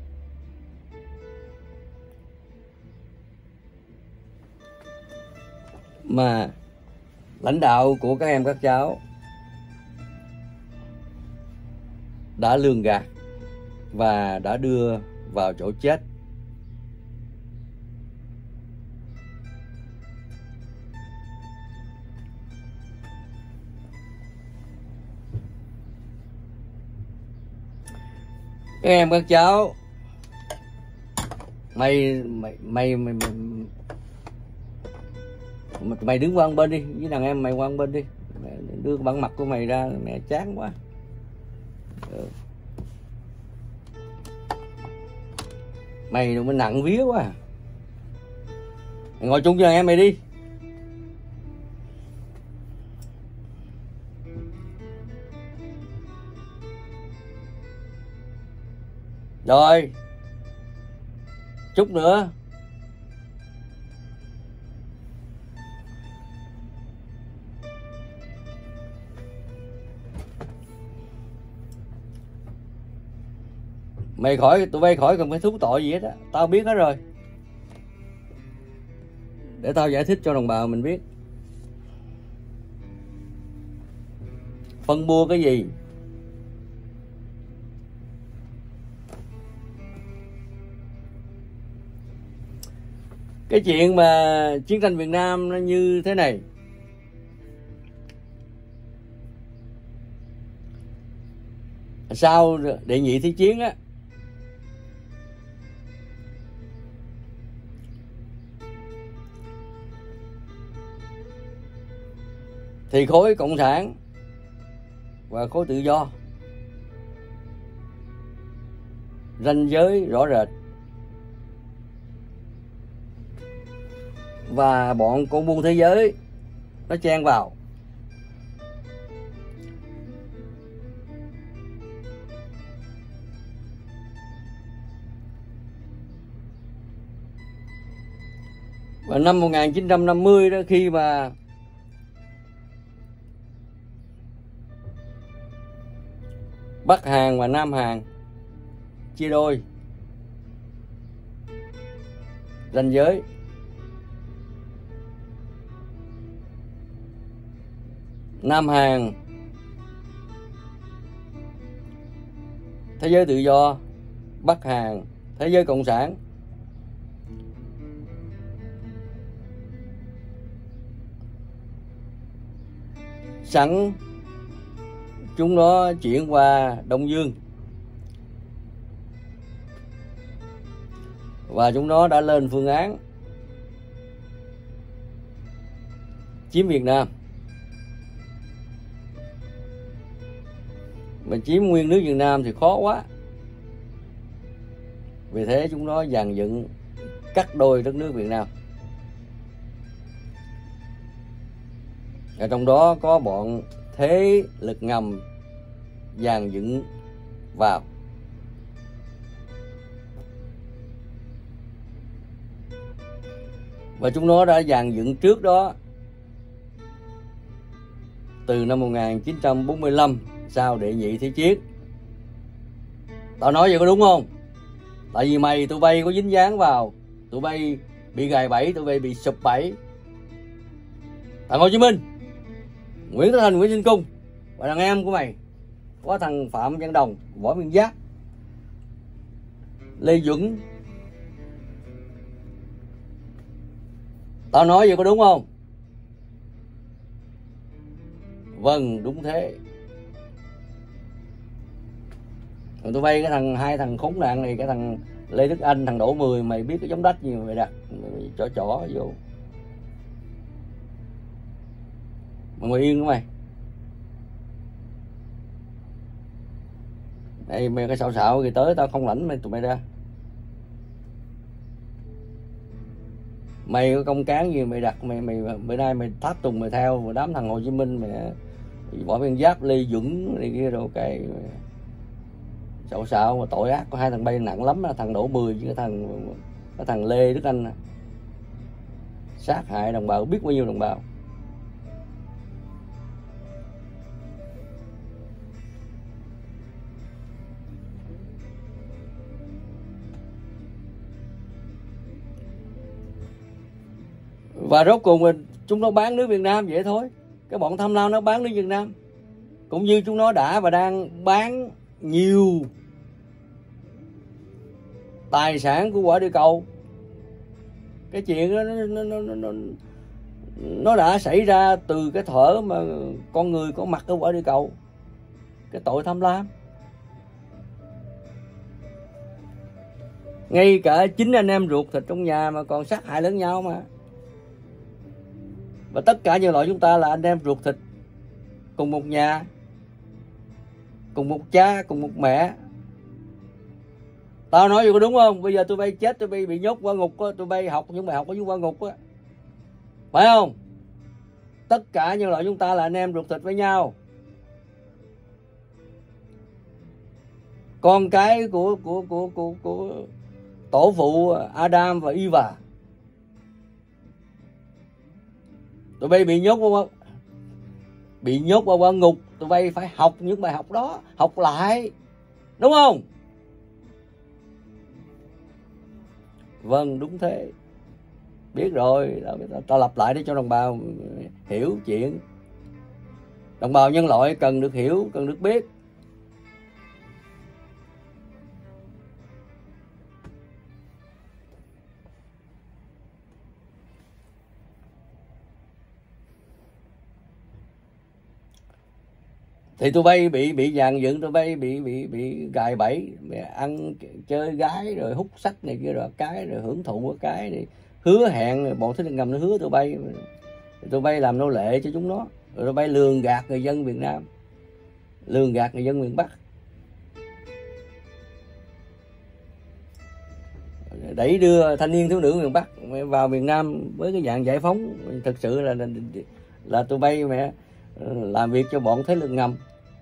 Mà lãnh đạo của các em các cháu đã lường gạt và đã đưa vào chỗ chết. Các em các cháu, mày đứng qua một bên đi, với thằng em mày qua một bên đi, mày đưa bản mặt của mày ra, mẹ chán quá. Mày đừng có nặng vía quá. Mày ngồi chung với thằng em mày đi. Rồi chút nữa tụi bay khỏi cần phải thú tội gì hết á, tao biết hết rồi. Để tao giải thích cho đồng bào mình biết. Phân bua cái gì? Cái chuyện mà chiến tranh Việt Nam nó như thế này. Sau đệ nhị thế chiến á, thì khối cộng sản và khối tự do ranh giới rõ rệt, và bọn con buôn thế giới nó chen vào. Và năm 1950 đó, khi mà Bắc Hàn và Nam Hàn chia đôi ranh giới, Nam Hàn thế giới tự do, Bắc Hàn thế giới cộng sản. Sẵn chúng nó chuyển qua Đông Dương, và chúng nó đã lên phương án chiếm Việt Nam. Mà chiếm nguyên nước Việt Nam thì khó quá. Vì thế chúng nó dàn dựng cắt đôi đất nước Việt Nam. Ở trong đó có bọn thế lực ngầm dàn dựng vào. Và chúng nó đã dàn dựng trước đó, từ năm 1945, sau đệ nhị thế chiến. Tao nói vậy có đúng không? Tại vì tụi bay có dính dáng vào, tụi bay bị gài bẫy, tụi bay bị sụp bẫy. Thằng Hồ Chí Minh, Nguyễn Tất Thành, Nguyễn Sinh Cung và thằng em của mày, có thằng Phạm Văn Đồng, Võ Nguyên Giáp, Lê Duẩn. Tao nói vậy có đúng không? Vâng, đúng thế. Còn tụi bay hai thằng khốn nạn này, cái thằng Lê Đức Anh, thằng Đỗ Mười, mày biết cái giống đách gì mà mày đặt mày chỏ vô. Mà ngồi yên của mày. Đây mày cái xạo thì tới tao không lãnh tụi mày ra. Mày có công cán gì mày đặt mày bữa nay mày tháp tùng mày theo một đám thằng Hồ Chí Minh, mày Võ Nguyên Giáp, Lê Duẩn này kia rồi cái xạo mà tội ác. Có hai thằng bay nặng lắm, thằng Đỗ Mười với cái thằng Lê Đức Anh sát hại đồng bào biết bao nhiêu đồng bào. Và rốt cuộc chúng nó bán nước Việt Nam vậy thôi. Cái bọn tham lam nó bán nước Việt Nam, cũng như chúng nó đã và đang bán nhiều tài sản của quả địa cầu. Cái chuyện đó nó đã xảy ra từ cái thuở mà con người có mặt ở quả địa cầu. Cái tội tham lam. Ngay cả chính anh em ruột thịt trong nhà mà còn sát hại lẫn nhau mà. Và tất cả nhân loại chúng ta là anh em ruột thịt, cùng một nhà, cùng một cha, cùng một mẹ. Tao nói vậy có đúng không? Bây giờ tụi bay chết, tụi bay bị nhốt qua ngục, tụi bay học những bài học ở dưới qua ngục á, phải không? Tất cả nhân loại chúng ta là anh em ruột thịt với nhau. Con cái của tổ phụ Adam và Eva. Tụi bay bị nhốt qua quả ngục, tụi bay phải học những bài học đó, học lại, đúng không? Vâng, đúng thế. Biết rồi, tao lặp lại để cho đồng bào hiểu chuyện. Đồng bào nhân loại cần được hiểu, cần được biết. Thì tụi bay bị dàn dựng, tụi bay bị gài bẫy, ăn chơi gái rồi hút sách này kia rồi cái, rồi hưởng thụ cái này, hứa hẹn, bọn thế lực ngầm nó hứa tụi bay làm nô lệ cho chúng nó, rồi tụi bay lường gạt người dân Việt Nam, lường gạt người dân miền Bắc, đẩy đưa thanh niên thiếu nữ miền Bắc vào miền Nam với cái dạng giải phóng. Thực sự là tụi bay làm việc cho bọn thế lực ngầm.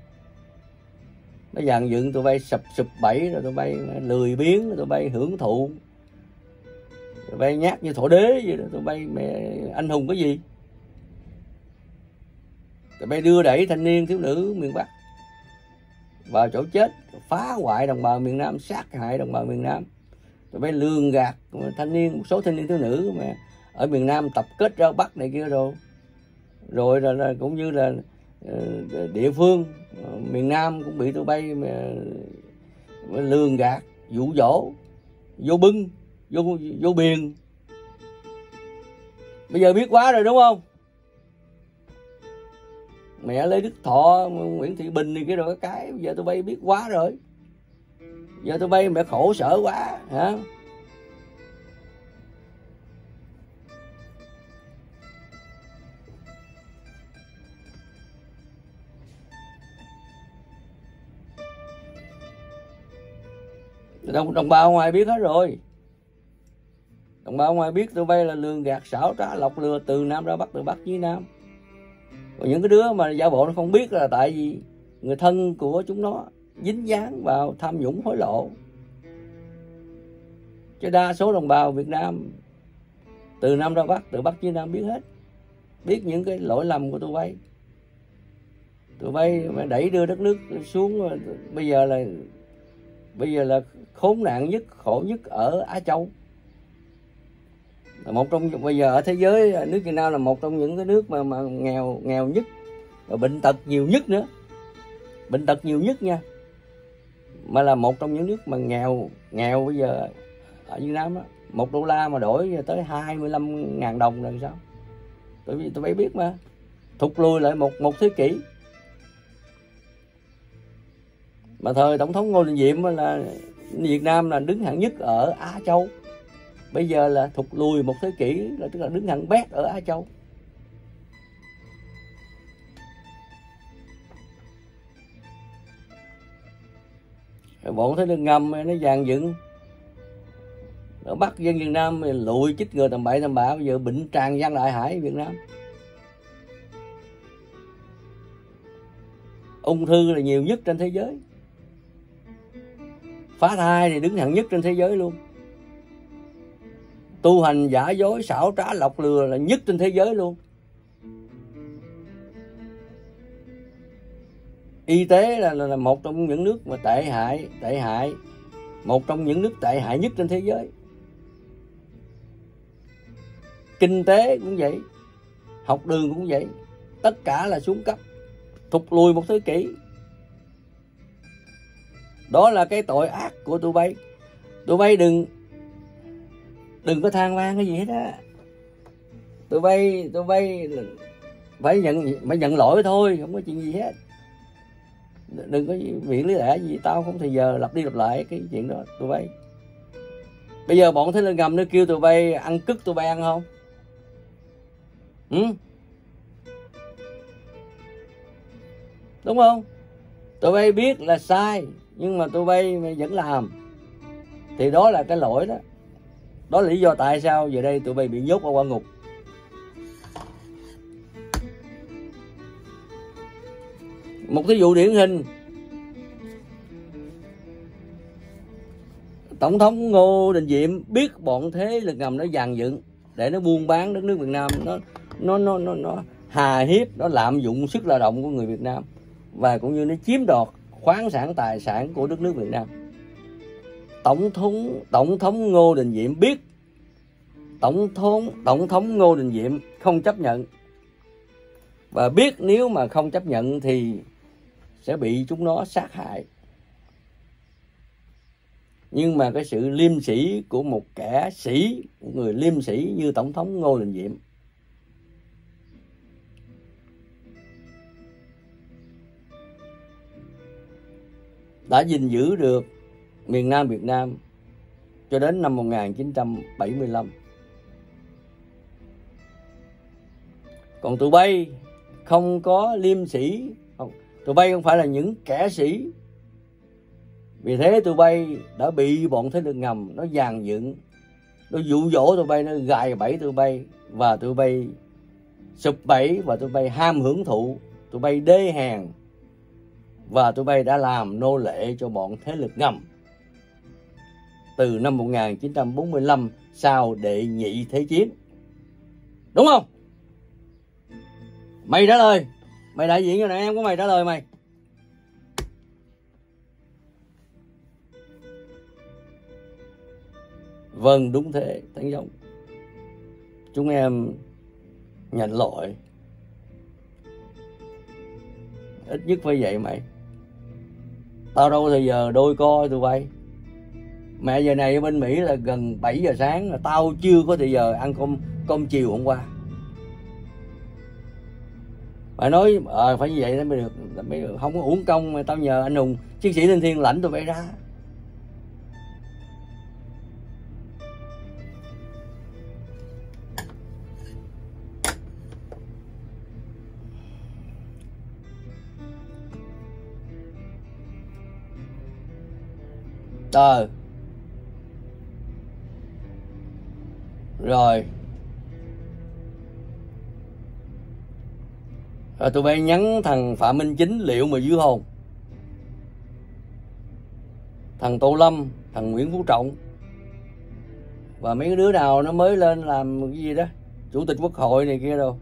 Nó dàn dựng tụi bay sụp bẫy, rồi tụi bay lười biếng, tụi bay hưởng thụ, tụi bay nhát như thổ đế vậy đó. Tụi bay anh hùng cái gì? Tụi bay đưa đẩy thanh niên thiếu nữ miền Bắc vào chỗ chết, phá hoại đồng bào miền Nam, sát hại đồng bào miền Nam. Tụi bay lường gạt thanh niên, một số thanh niên thiếu nữ mà ở miền Nam tập kết ra Bắc này kia rồi là cũng như là địa phương miền Nam cũng bị tụi bay mà lường gạt, dụ dỗ, vô bưng, vô biền. Bây giờ biết quá rồi đúng không? Mẹ Lê Đức Thọ, Nguyễn Thị Bình này kia rồi cái bây giờ tụi bay biết quá rồi. Giờ tụi bay mẹ khổ sở quá hả? Đồng bào ngoài biết hết rồi. Đồng bào ngoài biết tụi bay là lường gạt, xảo trá, lọc lừa, từ Nam ra Bắc, từ Bắc chí Nam. Còn những cái đứa mà giả bộ nó không biết là tại vì người thân của chúng nó dính dáng vào tham nhũng hối lộ. Chứ đa số đồng bào Việt Nam từ Nam ra Bắc, từ Bắc chí Nam biết hết. Biết những cái lỗi lầm của tụi bay. Tụi bay mà đẩy đưa đất nước xuống, bây giờ là khốn nạn nhất, khổ nhất ở Á Châu. Là một trong bây giờ ở thế giới, nước Việt Nam là một trong những cái nước mà nghèo nhất, và bệnh tật nhiều nhất nữa. Bệnh tật nhiều nhất nha. Mà là một trong những nước mà nghèo bây giờ ở Việt Nam á, $1 mà đổi tới 25.000 đồng là sao? Tụi bay biết mà. Thụt lùi lại một thế kỷ. Mà thời Tổng thống Ngô Đình Diệm là Việt Nam là đứng hạng nhất ở Á Châu. Bây giờ là thụt lùi một thế kỷ, là tức là đứng hạng bét ở Á Châu. Bọn thế lực ngầm nó dàn dựng, nó bắt dân Việt Nam lùi chích ngừa tầm bậy tầm bạ. Bây giờ bệnh tràn gian đại hải Việt Nam. Ung thư là nhiều nhất trên thế giới. Phá thai thì đứng hạng nhất trên thế giới luôn. Tu hành giả dối, xảo trá, lọc lừa là nhất trên thế giới luôn. Y tế là một trong những nước mà tệ hại, một trong những nước tệ hại nhất trên thế giới. kinh tế cũng vậy, học đường cũng vậy, tất cả là xuống cấp, thụt lùi một thế kỷ. Đó là cái tội ác của tụi bay. Tụi bay đừng có than vang cái gì hết á. Tụi bay phải nhận lỗi thôi, không có chuyện gì hết. Đừng có viện lý lẽ gì, tao không thời giờ lặp đi lặp lại cái chuyện đó. Tụi bay bây giờ bọn thế lực ngầm nó kêu tụi bay ăn cứt, tụi bay ăn không? Đúng không? Tụi bay biết là sai nhưng mà tụi bay vẫn làm, thì đó là cái lỗi đó. Đó là lý do tại sao giờ đây tụi bay bị nhốt ở quả ngục. Một cái vụ điển hình, Tổng thống Ngô Đình Diệm biết bọn thế lực ngầm nó dàn dựng để nó buôn bán đất nước Việt Nam, nó hà hiếp, nó lạm dụng sức lao động của người Việt Nam, và cũng như nó chiếm đoạt khoáng sản tài sản của đất nước Việt Nam. Tổng thống Ngô Đình Diệm biết, tổng thống Ngô Đình Diệm không chấp nhận, và biết nếu mà không chấp nhận thì sẽ bị chúng nó sát hại. Nhưng mà cái sự liêm sĩ của một kẻ sĩ, một người liêm sĩ như Tổng thống Ngô Đình Diệm, đã gìn giữ được miền Nam Việt Nam cho đến năm 1975. Còn tụi bay không có liêm sĩ, tụi bay không phải là những kẻ sĩ. Vì thế tụi bay đã bị bọn thế lực ngầm nó dàn dựng, nó dụ dỗ tụi bay, nó gài bẫy tụi bay, và tụi bay sụp bẫy, và tụi bay ham hưởng thụ, tụi bay đê hèn, và tụi bay đã làm nô lệ cho bọn thế lực ngầm từ năm 1945 sau đệ nhị thế chiến. Đúng không? Mày trả lời, mày đại diện cho này, em của mày trả lời mày. Vâng, đúng thế, Thánh Giống. Chúng em nhận lỗi. Ít nhất phải vậy mày. Tao đâu thời giờ đôi co tụi bay. Mẹ giờ này ở bên Mỹ là gần 7 giờ sáng, là tao chưa có thời giờ ăn cơm chiều hôm qua. Mày nói phải như vậy mới được, không có uổng công mà tao nhờ anh Hùng chiến sĩ Linh Thiên lãnh tụi bay ra. Rồi tụi bay nhắn thằng Phạm Minh Chính liệu mà giữ hồn, thằng Tô Lâm, thằng Nguyễn Phú Trọng, và mấy cái đứa nào nó mới lên làm cái gì đó chủ tịch quốc hội này kia đâu.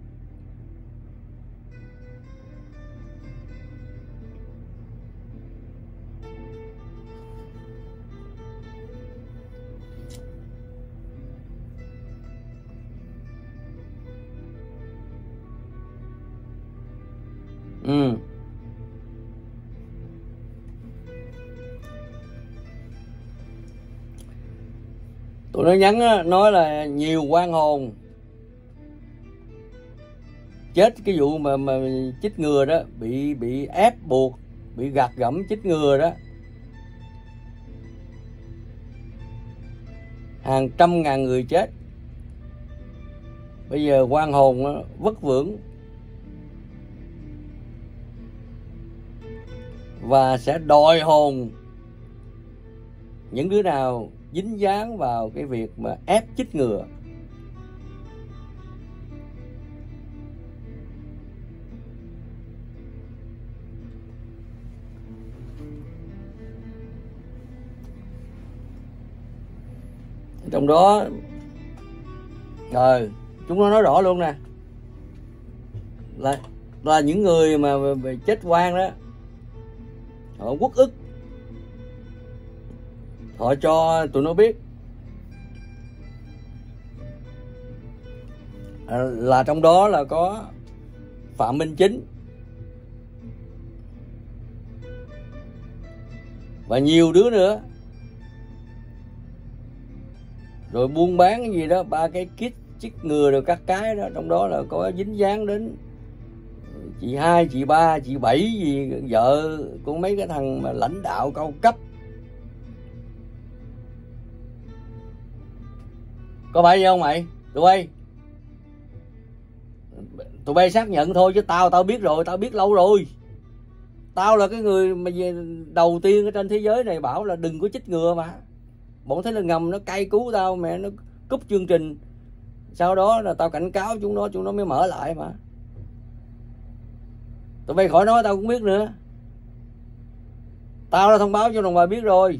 Tụi nó nhắn nói là nhiều oan hồn chết cái vụ mà chích ngừa đó, bị ép buộc, bị gạt gẫm chích ngừa đó, hàng trăm ngàn người chết. Bây giờ oan hồn nó vất vưởng và sẽ đòi hồn những đứa nào dính dáng vào cái việc mà ép chích ngừa. Trong đó chúng nó nói rõ luôn nè, là những người mà chết oan đó, họ uất ức, họ cho tụi nó biết là trong đó là có Phạm Minh Chính và nhiều đứa nữa, rồi buôn bán cái gì đó, 3 cái kit chích ngừa rồi các cái đó, trong đó là có dính dáng đến chị Hai, chị Ba, chị Bảy gì, vợ của mấy cái thằng mà lãnh đạo cao cấp. Có phải gì không mày? Tụi bay xác nhận thôi, chứ tao biết rồi, tao biết lâu rồi. Tao là cái người mà đầu tiên ở trên thế giới này bảo là đừng có chích ngừa mà. Bọn Thế Lực Ngầm nó cay cứu tao, mẹ nó cúp chương trình. Sau đó là tao cảnh cáo chúng nó mới mở lại mà. Tụi bay khỏi nói tao cũng biết nữa. Tao đã thông báo cho đồng bào biết rồi.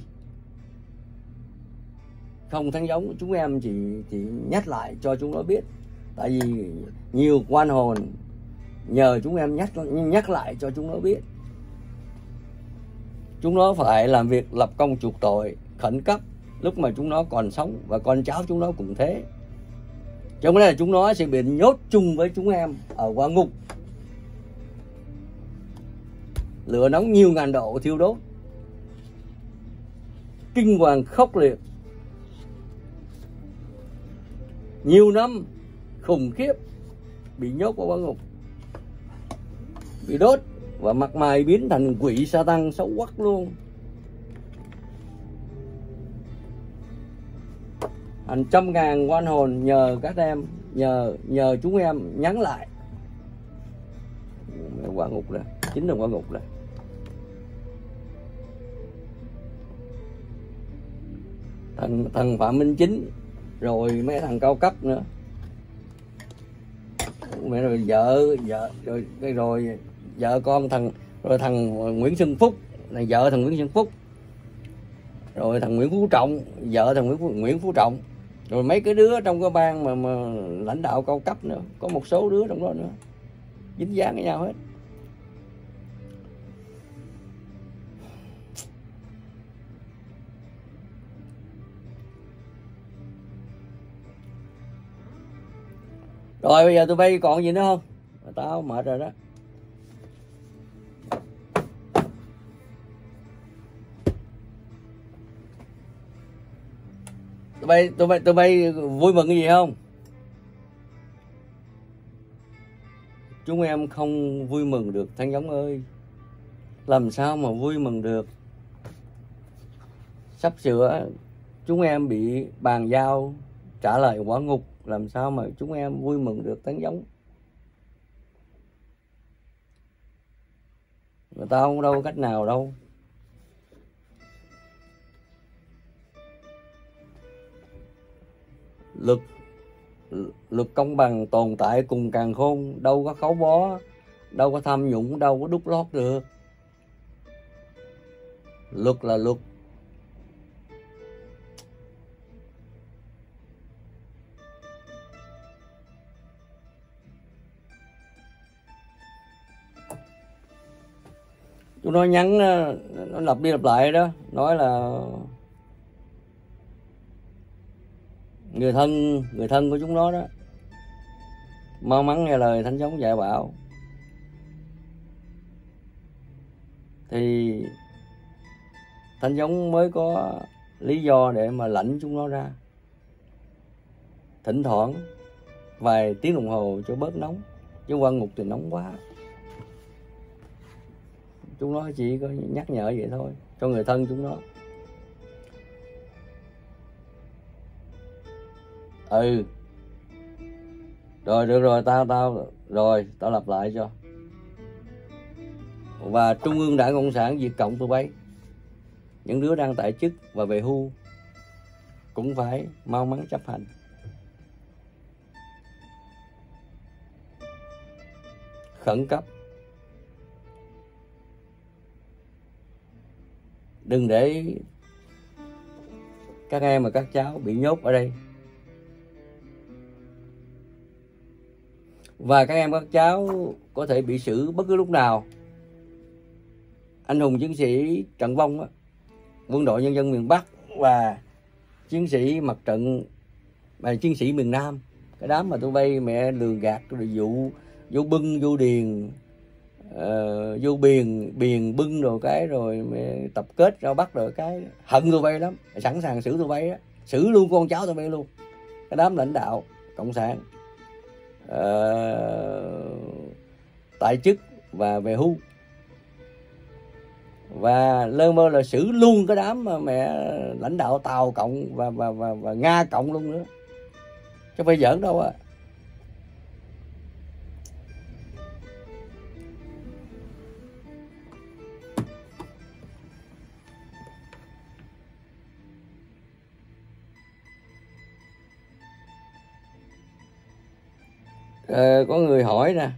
Không thắng giống, chúng em chỉ nhắc lại cho chúng nó biết. Tại vì nhiều quan hồn nhờ chúng em nhắc lại cho chúng nó biết. Chúng nó phải làm việc lập công chuộc tội khẩn cấp lúc mà chúng nó còn sống, và con cháu chúng nó cũng thế. Trong cái này chúng nó sẽ bị nhốt chung với chúng em ở Quả Ngục. Lửa nóng nhiều ngàn độ thiêu đốt, kinh hoàng khốc liệt, nhiều năm khủng khiếp, bị nhốt vào Quả Ngục, bị đốt và mặt mày biến thành quỷ sa tăng xấu quắc luôn. Hàng trăm ngàn oan hồn nhờ các em, nhờ chúng em nhắn lại. Quả Ngục này, chính là Quả Ngục này. Thằng Phạm Minh Chính, rồi mấy thằng cao cấp nữa, mẹ, rồi vợ rồi vợ con thằng Nguyễn Xuân Phúc là vợ thằng Nguyễn Xuân Phúc, rồi thằng Nguyễn Phú Trọng, vợ thằng Nguyễn Phú Trọng, rồi mấy cái đứa trong cái bang mà lãnh đạo cao cấp nữa, có một số đứa trong đó nữa dính dáng với nhau hết. Rồi bây giờ tụi bay còn gì nữa không? Tao mệt rồi đó. Tụi bay vui mừng cái gì không? Chúng em không vui mừng được Thánh Giống ơi. Làm sao mà vui mừng được? Sắp sửa chúng em bị bàn giao trả lời Quả Ngục, làm sao mà chúng em vui mừng được Thánh Giống? Người ta không đâu có cách nào đâu. Luật công bằng tồn tại cùng càn khôn, đâu có khấu bó, đâu có tham nhũng, đâu có đút lót được. Luật là luật. Chúng nó nhắn, nó lặp đi lặp lại đó, nói là người thân của chúng nó đó mau mắn nghe lời Thánh Giống dạy bảo, thì Thánh Giống mới có lý do để mà lãnh chúng nó ra, thỉnh thoảng vài tiếng đồng hồ cho bớt nóng, chứ Quả Ngục thì nóng quá. Chúng nó chỉ có nhắc nhở vậy thôi cho người thân chúng nó. Rồi được rồi, tao lặp lại cho. Và Trung ương Đảng Cộng sản Việt Cộng tụi bay, những đứa đang tại chức và về hưu cũng phải mau mắn chấp hành. Khẩn cấp. Đừng để các em và các cháu bị nhốt ở đây. Và các em các cháu có thể bị xử bất cứ lúc nào. Anh hùng chiến sĩ Trận Vong, Quân đội Nhân dân miền Bắc và chiến sĩ mặt trận và chiến sĩ miền Nam Cái đám mà tụi bay mẹ lường gạt rồi vô bưng vô điền, vô biền bưng rồi cái rồi mẹ tập kết ra bắt rồi cái hận tụi bay lắm, sẵn sàng xử tụi bay á, xử luôn con cháu tụi bay luôn. Cái đám lãnh đạo cộng sản tại chức và về hưu, và lơ mơ là xử luôn cái đám mà mẹ lãnh đạo Tàu cộng và Nga cộng luôn nữa, chứ không phải giỡn đâu à. Có người hỏi nè,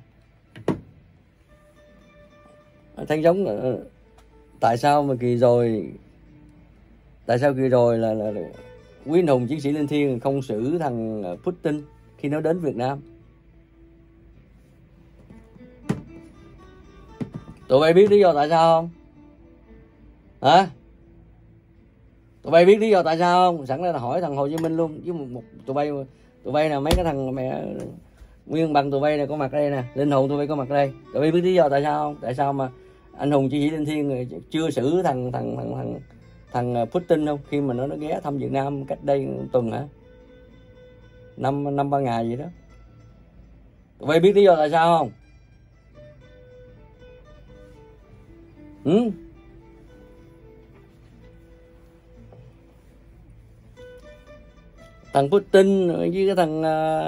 Thanh Giống tại sao kỳ rồi là Quý anh hùng chiến sĩ Linh Thiêng không xử thằng Putin khi nó đến Việt Nam? Tụi bay biết lý do tại sao không? Hả? Tụi bay biết lý do tại sao không? Sẵn đây là hỏi thằng Hồ Chí Minh luôn, với tụi bay là mấy cái thằng mẹ nguyên bằng tụi bay này có mặt đây nè, linh hồn tụi bay có mặt đây. Tụi bay biết lý do tại sao không? Tại sao mà anh hùng chiến sĩ Linh Thiêng chưa xử thằng Putin không, khi mà nó ghé thăm Việt Nam cách đây tuần hả, năm 3 ngày gì đó. Tụi bay biết lý do tại sao không? Thằng Putin với cái thằng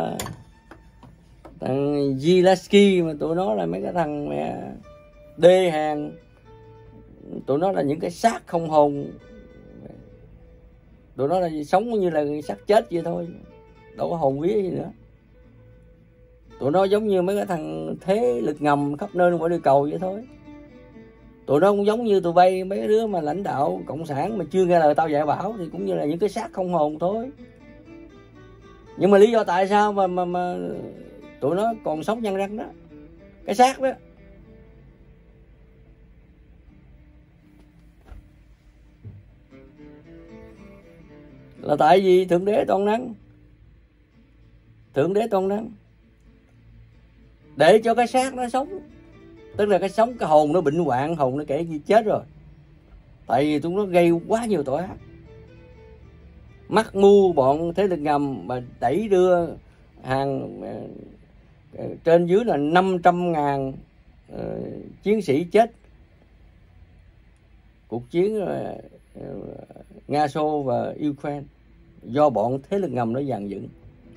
Zelensky mà tụi nó là mấy cái thằng mẹ đê hèn, tụi nó là những cái xác không hồn, tụi nó là sống như là xác chết vậy thôi, đâu có hồn vía gì nữa. Tụi nó giống như mấy cái thằng thế lực ngầm khắp nơi ngoài địa cầu vậy thôi. Tụi nó cũng giống như tụi bay, mấy cái đứa mà lãnh đạo cộng sản mà chưa nghe lời tao dạy bảo thì cũng như là những cái xác không hồn thôi. Nhưng mà lý do tại sao mà tụi nó còn sống nhăn răng đó, cái xác đó, là tại vì Thượng Đế toàn năng để cho cái xác nó sống, tức là cái hồn nó bệnh hoạn, hồn nó kể như chết rồi, tại vì chúng nó gây quá nhiều tội ác, mắc mưu bọn thế lực ngầm mà đẩy đưa hàng trên dưới là 500.000 chiến sĩ chết cuộc chiến Nga Xô và Ukraine do bọn thế lực ngầm nó dàn dựng.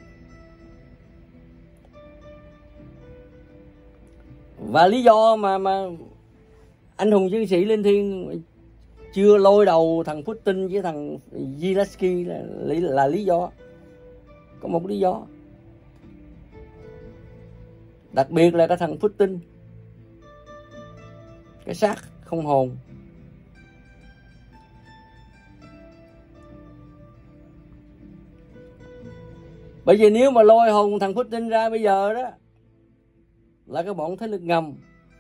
Và lý do mà anh hùng chiến sĩ Linh Thiêng chưa lôi đầu thằng Putin với thằng Zelensky là lý do, có một lý do, đặc biệt là cái thằng Putin, cái xác không hồn. Bởi vì nếu mà lôi hồn thằng Putin ra bây giờ đó là cái bọn thế lực ngầm,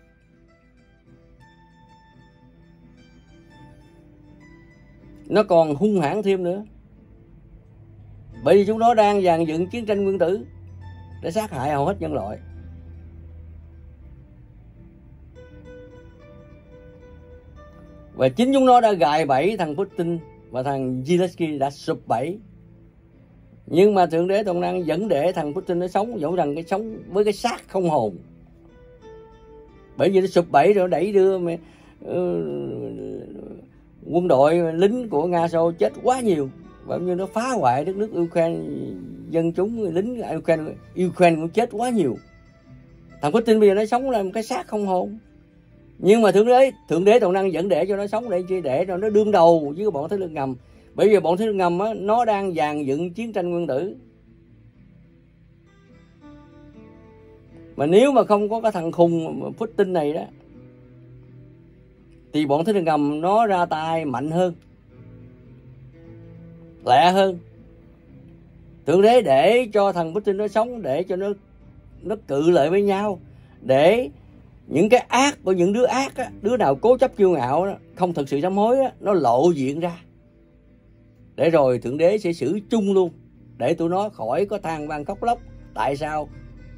nó còn hung hãn thêm nữa, bởi vì chúng nó đang dàn dựng chiến tranh nguyên tử để sát hại hầu hết nhân loại. Và chính chúng nó đã gài bẫy thằng Putin và thằng Zelensky đã sụp bẫy. Nhưng mà Thượng Đế toàn năng vẫn để thằng Putin nó sống, dẫu rằng cái sống với cái xác không hồn. Bởi vì nó sụp bẫy rồi đẩy đưa quân đội lính của Nga Xô chết quá nhiều, và như nó phá hoại đất nước Ukraine, dân chúng lính Ukraine cũng chết quá nhiều. Thằng Putin bây giờ nó sống là một cái xác không hồn. Nhưng mà Thượng Đế toàn năng vẫn để cho nó sống, để cho nó đương đầu với bọn thế lực ngầm. Bởi vì bọn thế lực ngầm á, nó đang dàn dựng chiến tranh nguyên tử. Mà nếu mà không có cái thằng khùng Putin này đó, thì bọn thế lực ngầm nó ra tay mạnh hơn, lẹ hơn. Thượng Đế để cho thằng Putin nó sống, để cho nó cự lại với nhau, để những cái ác của những đứa ác á, đứa nào cố chấp kiêu ngạo đó, không thực sự sám hối á, nó lộ diện ra, để rồi Thượng Đế sẽ xử chung luôn, để tụi nó khỏi có than van khóc lóc tại sao.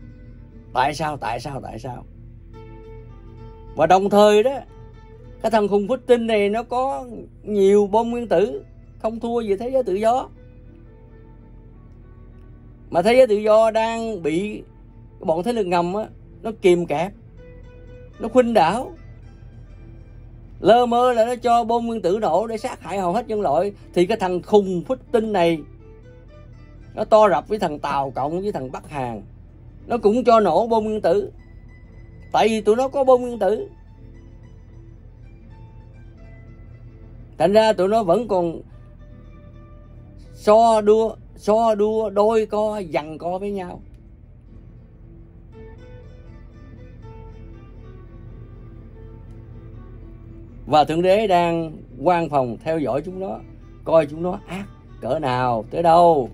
Và đồng thời đó, cái thằng khùng Putin này nó có nhiều bom nguyên tử, không thua gì thế giới tự do. Mà thế giới tự do đang bị bọn thế lực ngầm á, nó kìm kẹp, nó khuynh đảo, lơ mơ là nó cho bom nguyên tử nổ để sát hại hầu hết nhân loại. Thì cái thằng khùng Putin này nó to rập với thằng Tàu Cộng với thằng Bắc Hàn, nó cũng cho nổ bom nguyên tử, tại vì tụi nó có bom nguyên tử. Thành ra tụi nó vẫn còn so đua đôi co, giằng co với nhau. Và Thượng Đế đang quan phòng theo dõi chúng nó, coi chúng nó ác cỡ nào, tới đâu,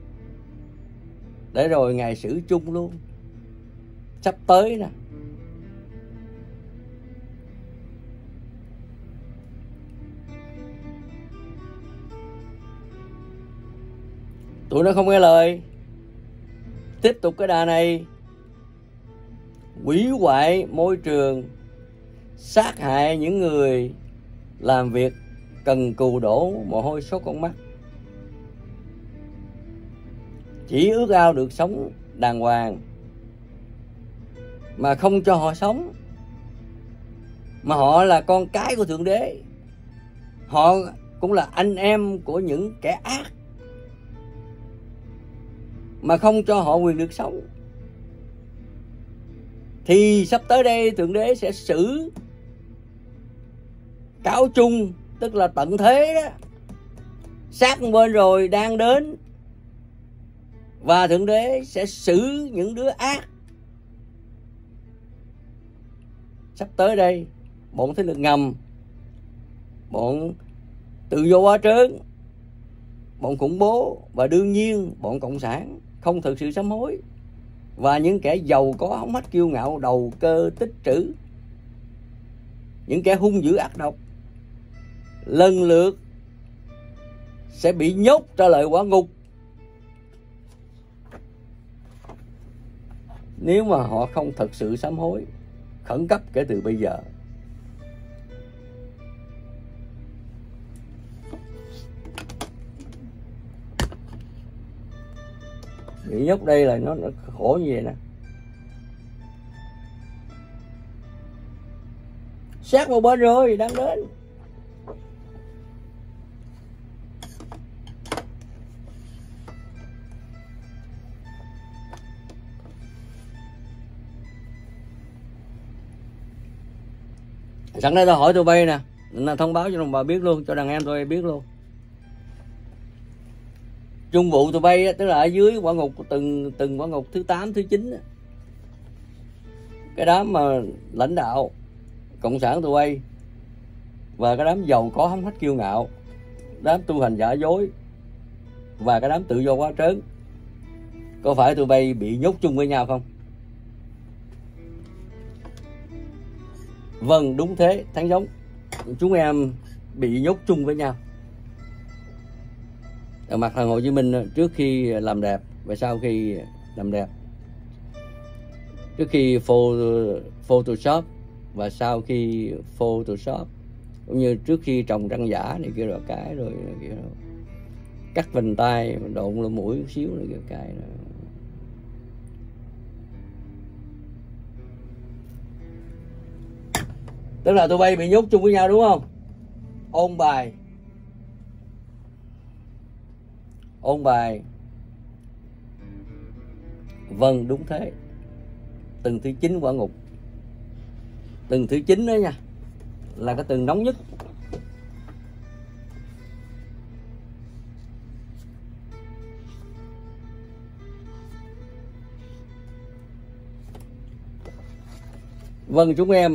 để rồi Ngài xử chung luôn. Sắp tới nè. Tụi nó không nghe lời, tiếp tục cái đà này, hủy hoại môi trường, sát hại những người làm việc cần cù đổ mồ hôi sốt con mắt, chỉ ước ao được sống đàng hoàng mà không cho họ sống. Mà họ là con cái của Thượng Đế, họ cũng là anh em của những kẻ ác, mà không cho họ quyền được sống. Thì sắp tới đây Thượng Đế sẽ xử cáo chung, tức là tận thế đó, sát bên rồi đang đến. Và Thượng Đế sẽ xử những đứa ác. Sắp tới đây, bọn thế lực ngầm, bọn tự do hóa trớn, bọn khủng bố và đương nhiên bọn cộng sản không thực sự sám hối, và những kẻ giàu có hống hách kiêu ngạo, đầu cơ tích trữ, những kẻ hung dữ ác độc, lần lượt sẽ bị nhốt trở lại quả ngục nếu mà họ không thật sự sám hối khẩn cấp kể từ bây giờ. Bị nhốt đây là nó khổ như vậy nè. Sát một bên rồi, đang đến. Sẵn đây tao hỏi tụi bay nè, thông báo cho đồng bào biết luôn, cho đàn em tôi biết luôn. Trung vụ tụi bay tức là ở dưới quả ngục, từng quả ngục thứ 8, thứ 9, cái đám mà lãnh đạo cộng sản tụi bay và cái đám giàu có hống hách kiêu ngạo, đám tu hành giả dối và cái đám tự do hóa trớn, có phải tụi bay bị nhốt chung với nhau không? Vâng, đúng thế, Thánh Giống. Chúng em bị nhốt chung với nhau. Ở mặt thằng Hồ Chí Minh trước khi làm đẹp và sau khi làm đẹp, trước khi Photoshop và sau khi Photoshop, cũng như trước khi trồng răng giả này kia rồi cái, rồi kia rồi cắt vành tay, độn lỗ mũi một xíu này kia cái rồi. Tức là tụi bay bị nhốt chung với nhau đúng không? Ôn bài. Vâng, đúng thế. Tầng thứ 9 quả ngục. Tầng thứ 9 đó nha, là cái tầng nóng nhất. Vâng, chúng em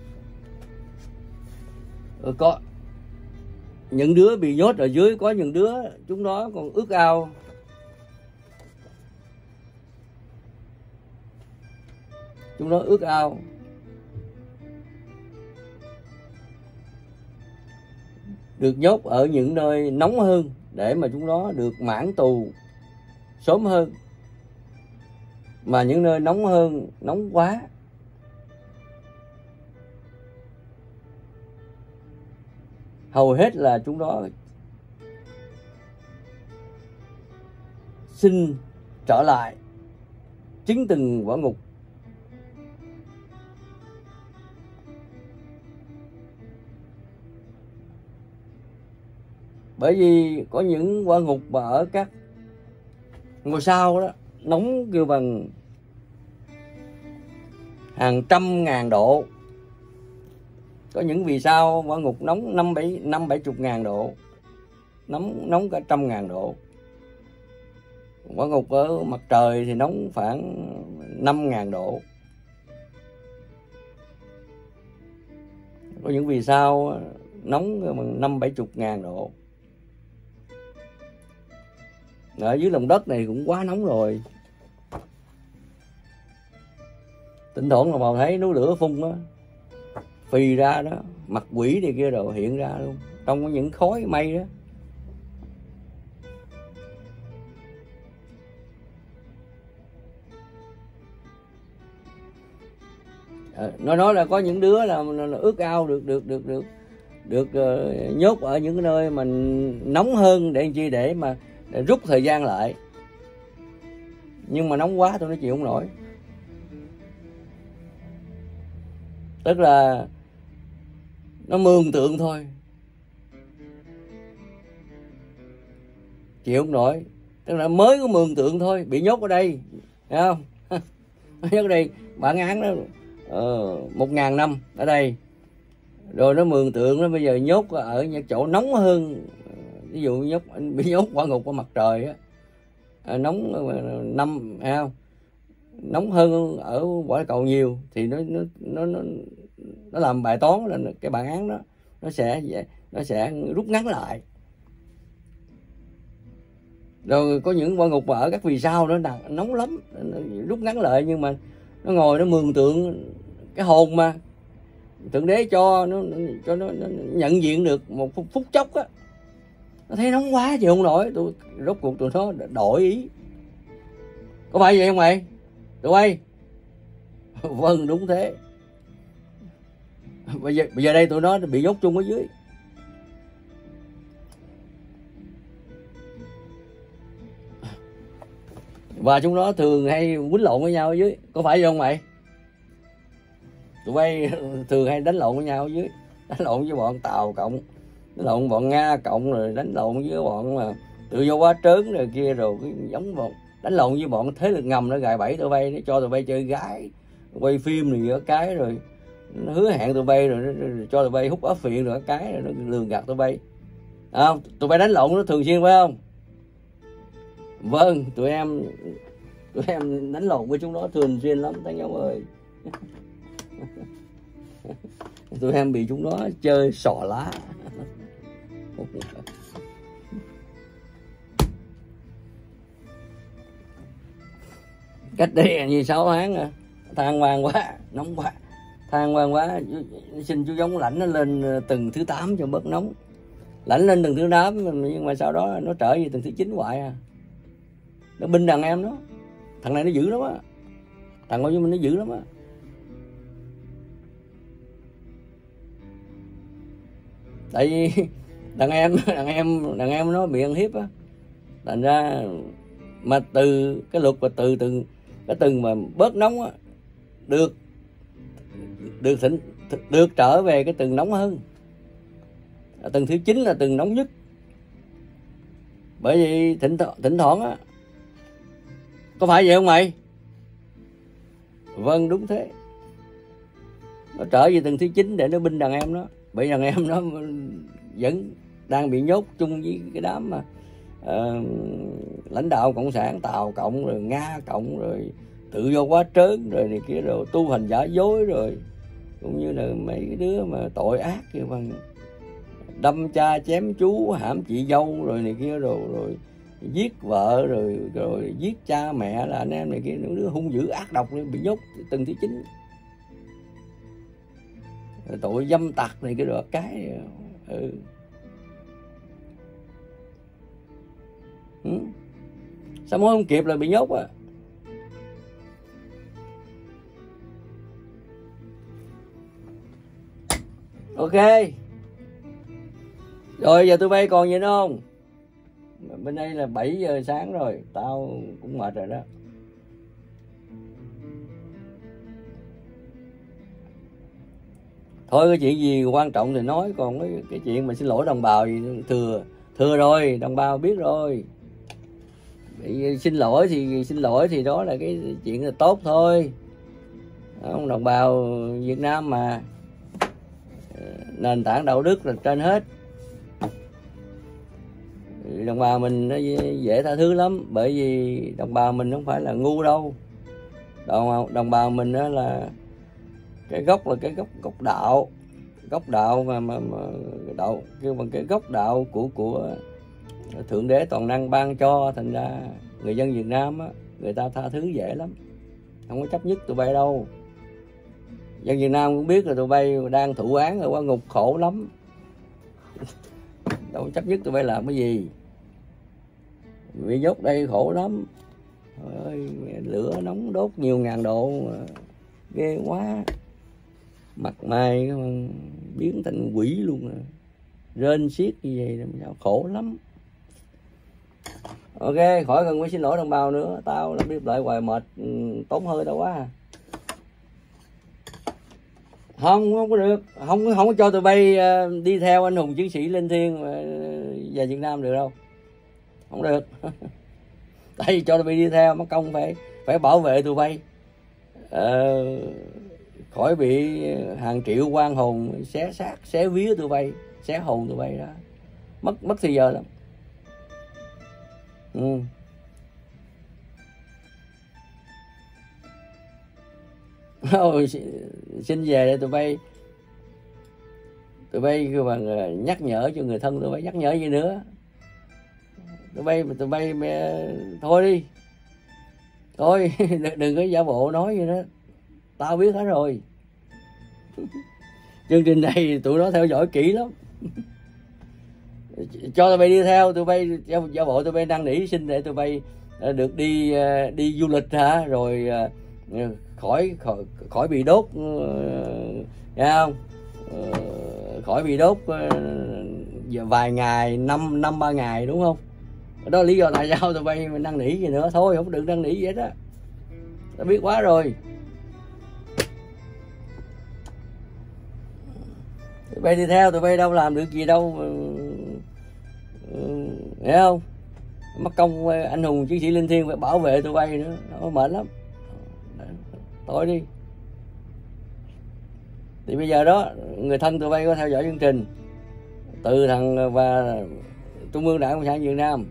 có những đứa bị nhốt ở dưới, có những đứa chúng nó còn ước ao được nhốt ở những nơi nóng hơn để mà chúng nó được mãn tù sớm hơn. Mà những nơi nóng hơn, nóng quá, hầu hết là chúng đó xin trở lại chính từng vỏ ngục. Bởi vì có những quả ngục mà ở các ngôi sao đó nóng kêu bằng hàng trăm ngàn độ. Có những vì sao quả ngục nóng năm bảy chục ngàn độ, nóng cả 100.000 độ. Quả ngục ở mặt trời thì nóng khoảng 5.000 độ. Có những vì sao nóng bằng 50-70 ngàn độ. Ở dưới lòng đất này cũng quá nóng rồi. Thỉnh thoảng là vào thấy núi lửa phun đó, phì ra đó, mặt quỷ này kia rồi hiện ra luôn, trong những khói mây đó. Nó nói là có những đứa là ước ao được nhốt ở những cái nơi mà nóng hơn để chi, để rút thời gian lại. Nhưng mà nóng quá tôi nói chịu không nổi. Tức là nó mường tượng thôi, chịu không nổi. Tức là mới có mường tượng thôi, bị nhốt ở đây, thấy không? Nhốt ở đây, bản án đó 1.000 năm ở đây, rồi nó mường tượng nó bây giờ nhốt ở những chỗ nóng hơn. Ví dụ bị nhốt quả ngục ở mặt trời á, nóng thấy không? Nóng hơn ở quả cầu nhiều, thì nó làm bài toán là cái bản án đó nó sẽ rút ngắn lại. Rồi có những quả ngục mà ở các vì sao nó nóng lắm, nó rút ngắn lại, nhưng mà nó ngồi nó mường tượng cái hồn mà Thượng Đế cho nó nhận diện được một phút chốc á, nó thấy nóng quá chịu không nổi, rốt cuộc tụi nó đổi ý. Có phải vậy không mày? Tụi bay? Vâng, đúng thế. Bây giờ đây tụi nó bị nhốt chung ở dưới. Và chúng nó thường hay quýnh lộn với nhau ở dưới. Có phải vậy không mày? Tụi bay thường hay đánh lộn với nhau ở dưới. Đánh lộn với bọn Tàu cộng, đánh lộn với bọn Nga cộng, rồi đánh lộn với bọn mà tự do quá trớn rồi kia, rồi giống bọn đánh lộn với bọn thế lực ngầm nó gài bẫy tụi bay, nó cho tụi bay chơi gái, quay phim này ở cái, rồi nó hứa hẹn tụi bay, rồi nó cho tụi bay hút ớt phiện rồi cái, rồi nó lường gạt tụi bay. Không, tụi bay đánh lộn nó thường xuyên phải không? Vâng, tụi em đánh lộn với chúng nó thường xuyên lắm Thánh Nhóm ơi. Tụi em bị chúng nó chơi xỏ lá. Cách đây như 6 tháng à, than hoang quá, nóng quá, than hoang quá, xin chú giống lãnh nó lên tầng thứ 8 cho bớt nóng. Lãnh lên tầng thứ 8, nhưng mà sau đó nó trở về tầng thứ 9 hoài à. Nó binh đàn em nó, thằng này nó dữ lắm á, thằng Hồ Chí Minh nó dữ lắm á. Tại vì đàn em nó bị ăn hiếp á, thành ra mà từ cái luật và từ cái từng mà bớt nóng á, được trở về cái từng nóng hơn. Tầng thứ 9 là từng nóng nhất. Bởi vì thỉnh thoảng á, có phải vậy không mày? Vâng, đúng thế. Nó trở về tầng thứ 9 để nó binh đàn em nó. Bởi đàn em nó vẫn đang bị nhốt chung với cái đám mà lãnh đạo cộng sản Tàu cộng, rồi Nga cộng, rồi tự do quá trớn rồi này kia, rồi tu hành giả dối, rồi cũng như là mấy cái đứa mà tội ác kia bằng đâm cha chém chú, hãm chị dâu rồi này kia, rồi giết vợ, rồi giết cha mẹ là anh em này kia, những đứa hung dữ ác độc bị nhốt tầng thứ 9. Rồi tội dâm tặc này kia rồi cái sao mới không kịp là bị nhốt à. Ok. Rồi giờ tụi bay còn gì nữa không? Bên đây là 7 giờ sáng rồi, tao cũng mệt rồi đó. Thôi cái chuyện gì quan trọng thì nói, còn cái chuyện mà xin lỗi đồng bào gì thừa rồi, đồng bào biết rồi. Xin lỗi thì đó là cái chuyện là tốt thôi. Không, đồng bào Việt Nam mà nền tảng đạo đức là trên hết. Đồng bào mình nó dễ tha thứ lắm, bởi vì đồng bào mình không phải là ngu đâu. Đồng bào mình đó là cái gốc là cái gốc đạo mà đạo kêu bằng cái gốc đạo của Thượng Đế toàn năng ban cho, thành ra người dân Việt Nam á, người ta tha thứ dễ lắm, không có chấp nhất tụi bay đâu. Dân Việt Nam cũng biết là tụi bay đang thụ án ở qua ngục khổ lắm, đâu có chấp nhất tụi bay làm cái gì. Bị nhốt đây khổ lắm. Trời ơi, lửa nóng đốt nhiều ngàn độ, ghê quá. Mặt mày biến thành quỷ luôn rồi, rên xiết như vậy làm sao, khổ lắm. Ok, khỏi cần phải xin lỗi đồng bào nữa, tao đã biết lại hoài mệt, tốn hơi tao quá. Không có được, không có cho tụi bay đi theo anh hùng chiến sĩ linh thiêng về Việt Nam được đâu, không được. Tại vì cho tụi bay đi theo mất công phải bảo vệ tụi bay khỏi bị hàng triệu quan hồn xé xác xé vía tụi bay, xé hồn tụi bay đó, mất thời giờ lắm. Xin về để tụi bay kêu bằng nhắc nhở cho người thân tụi bay, nhắc nhở gì nữa. Tụi bay thôi đi, thôi đừng có giả bộ nói gì đó, tao biết hết rồi. Chương trình này tụi nó theo dõi kỹ lắm. Cho tụi bay đi theo, tụi bay giả bộ tụi bay năn nỉ xin để tụi bay được đi du lịch hả, rồi khỏi bị đốt, nghe không? Khỏi bị đốt vài ngày, năm 3 ngày, đúng không? Đó là lý do tại sao tụi bay năn nỉ gì nữa. Thôi không được năn nỉ gì hết á, tao biết quá rồi. Tụi bay đi theo, tụi bay đâu làm được gì đâu, hiểu không? Mất công anh hùng chiến sĩ linh thiêng phải bảo vệ tụi bay nữa, nó mệt lắm. Thôi đi. Thì bây giờ đó, người thân tụi bay có theo dõi chương trình, từ thằng và Trung ương Đảng Cộng sản Việt Nam,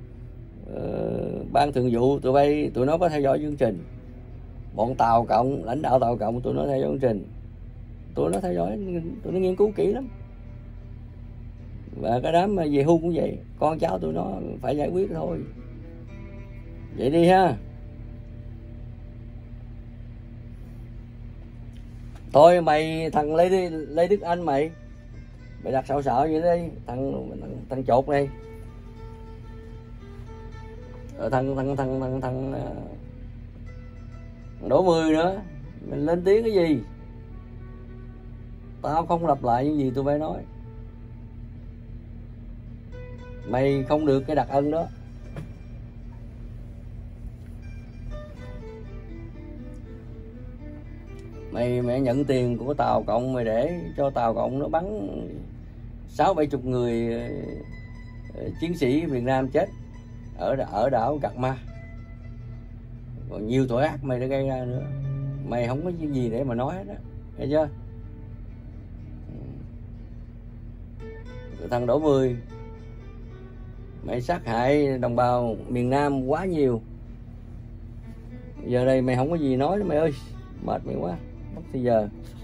ban thường vụ tụi nó có theo dõi chương trình, bọn Tàu Cộng, lãnh đạo Tàu Cộng tụi nó theo dõi chương trình, tụi nó theo dõi, tụi nó nghiên cứu kỹ lắm. Và cái đám mà về hưu cũng vậy, con cháu tụi nó phải giải quyết thôi. Vậy đi ha. Thôi mày, thằng Lê Đức Anh, mày đặt sợ vậy đi, thằng chột này, rồi thằng Đỗ Mười nữa, mình lên tiếng cái gì? Tao không lặp lại những gì tụi bay nói. Mày không được cái đặc ân đó. Mày nhận tiền của Tàu Cộng, mày để cho Tàu Cộng nó bắn 60-70 người chiến sĩ Việt Nam chết ở đảo Gạc Ma. Còn nhiều tội ác mày đã gây ra nữa. Mày không có gì để mà nói hết á, nghe chưa? Thằng Đỗ Mười, mày sát hại đồng bào miền Nam quá nhiều. Giờ đây mày không có gì nói nữa mày ơi, mệt mày quá, mất thời giờ.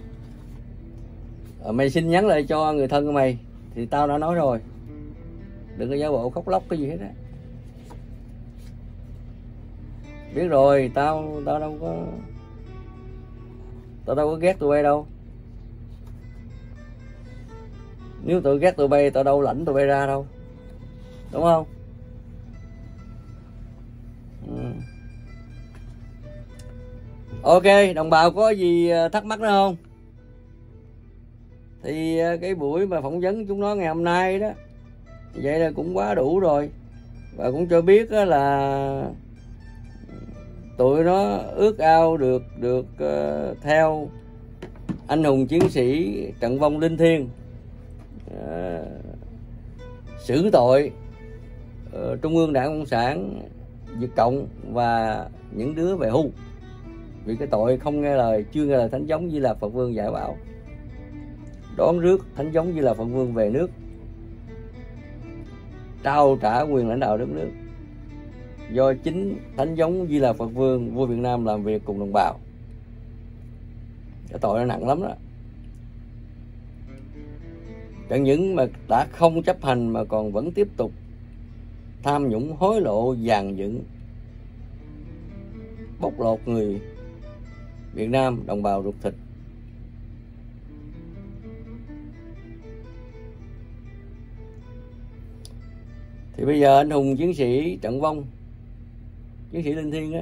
Mày xin nhắn lại cho người thân của mày thì tao đã nói rồi, đừng có giả bộ khóc lóc cái gì hết á. Biết rồi, tao đâu có ghét tụi bay đâu. Nếu tụi ghét tụi bay, tao đâu lãnh tụi bay ra đâu, đúng không? Ok, đồng bào có gì thắc mắc nữa không? Thì cái buổi mà phỏng vấn chúng nó ngày hôm nay đó, vậy là cũng quá đủ rồi. Và cũng cho biết là tụi nó ước ao được theo anh hùng chiến sĩ Trận Vong Linh Thiêng xử tội Trung ương Đảng Cộng sản Việt Cộng và những đứa về hưu vì cái tội không nghe lời, chưa nghe lời Thánh giống Di Lặc Phật Vương dạy bảo, đón rước Thánh giống Di Lặc Phật Vương về nước, trao trả quyền lãnh đạo đất nước do chính Thánh giống Di Lặc Phật Vương vua Việt Nam làm việc cùng đồng bào. Cái tội nó nặng lắm đó. Chẳng những mà đã không chấp hành mà còn vẫn tiếp tục tham nhũng hối lộ, dàn dựng, bóc lột người Việt Nam, đồng bào ruột thịt. Thì bây giờ anh hùng chiến sĩ Trận Vong, chiến sĩ Linh Thiêng á,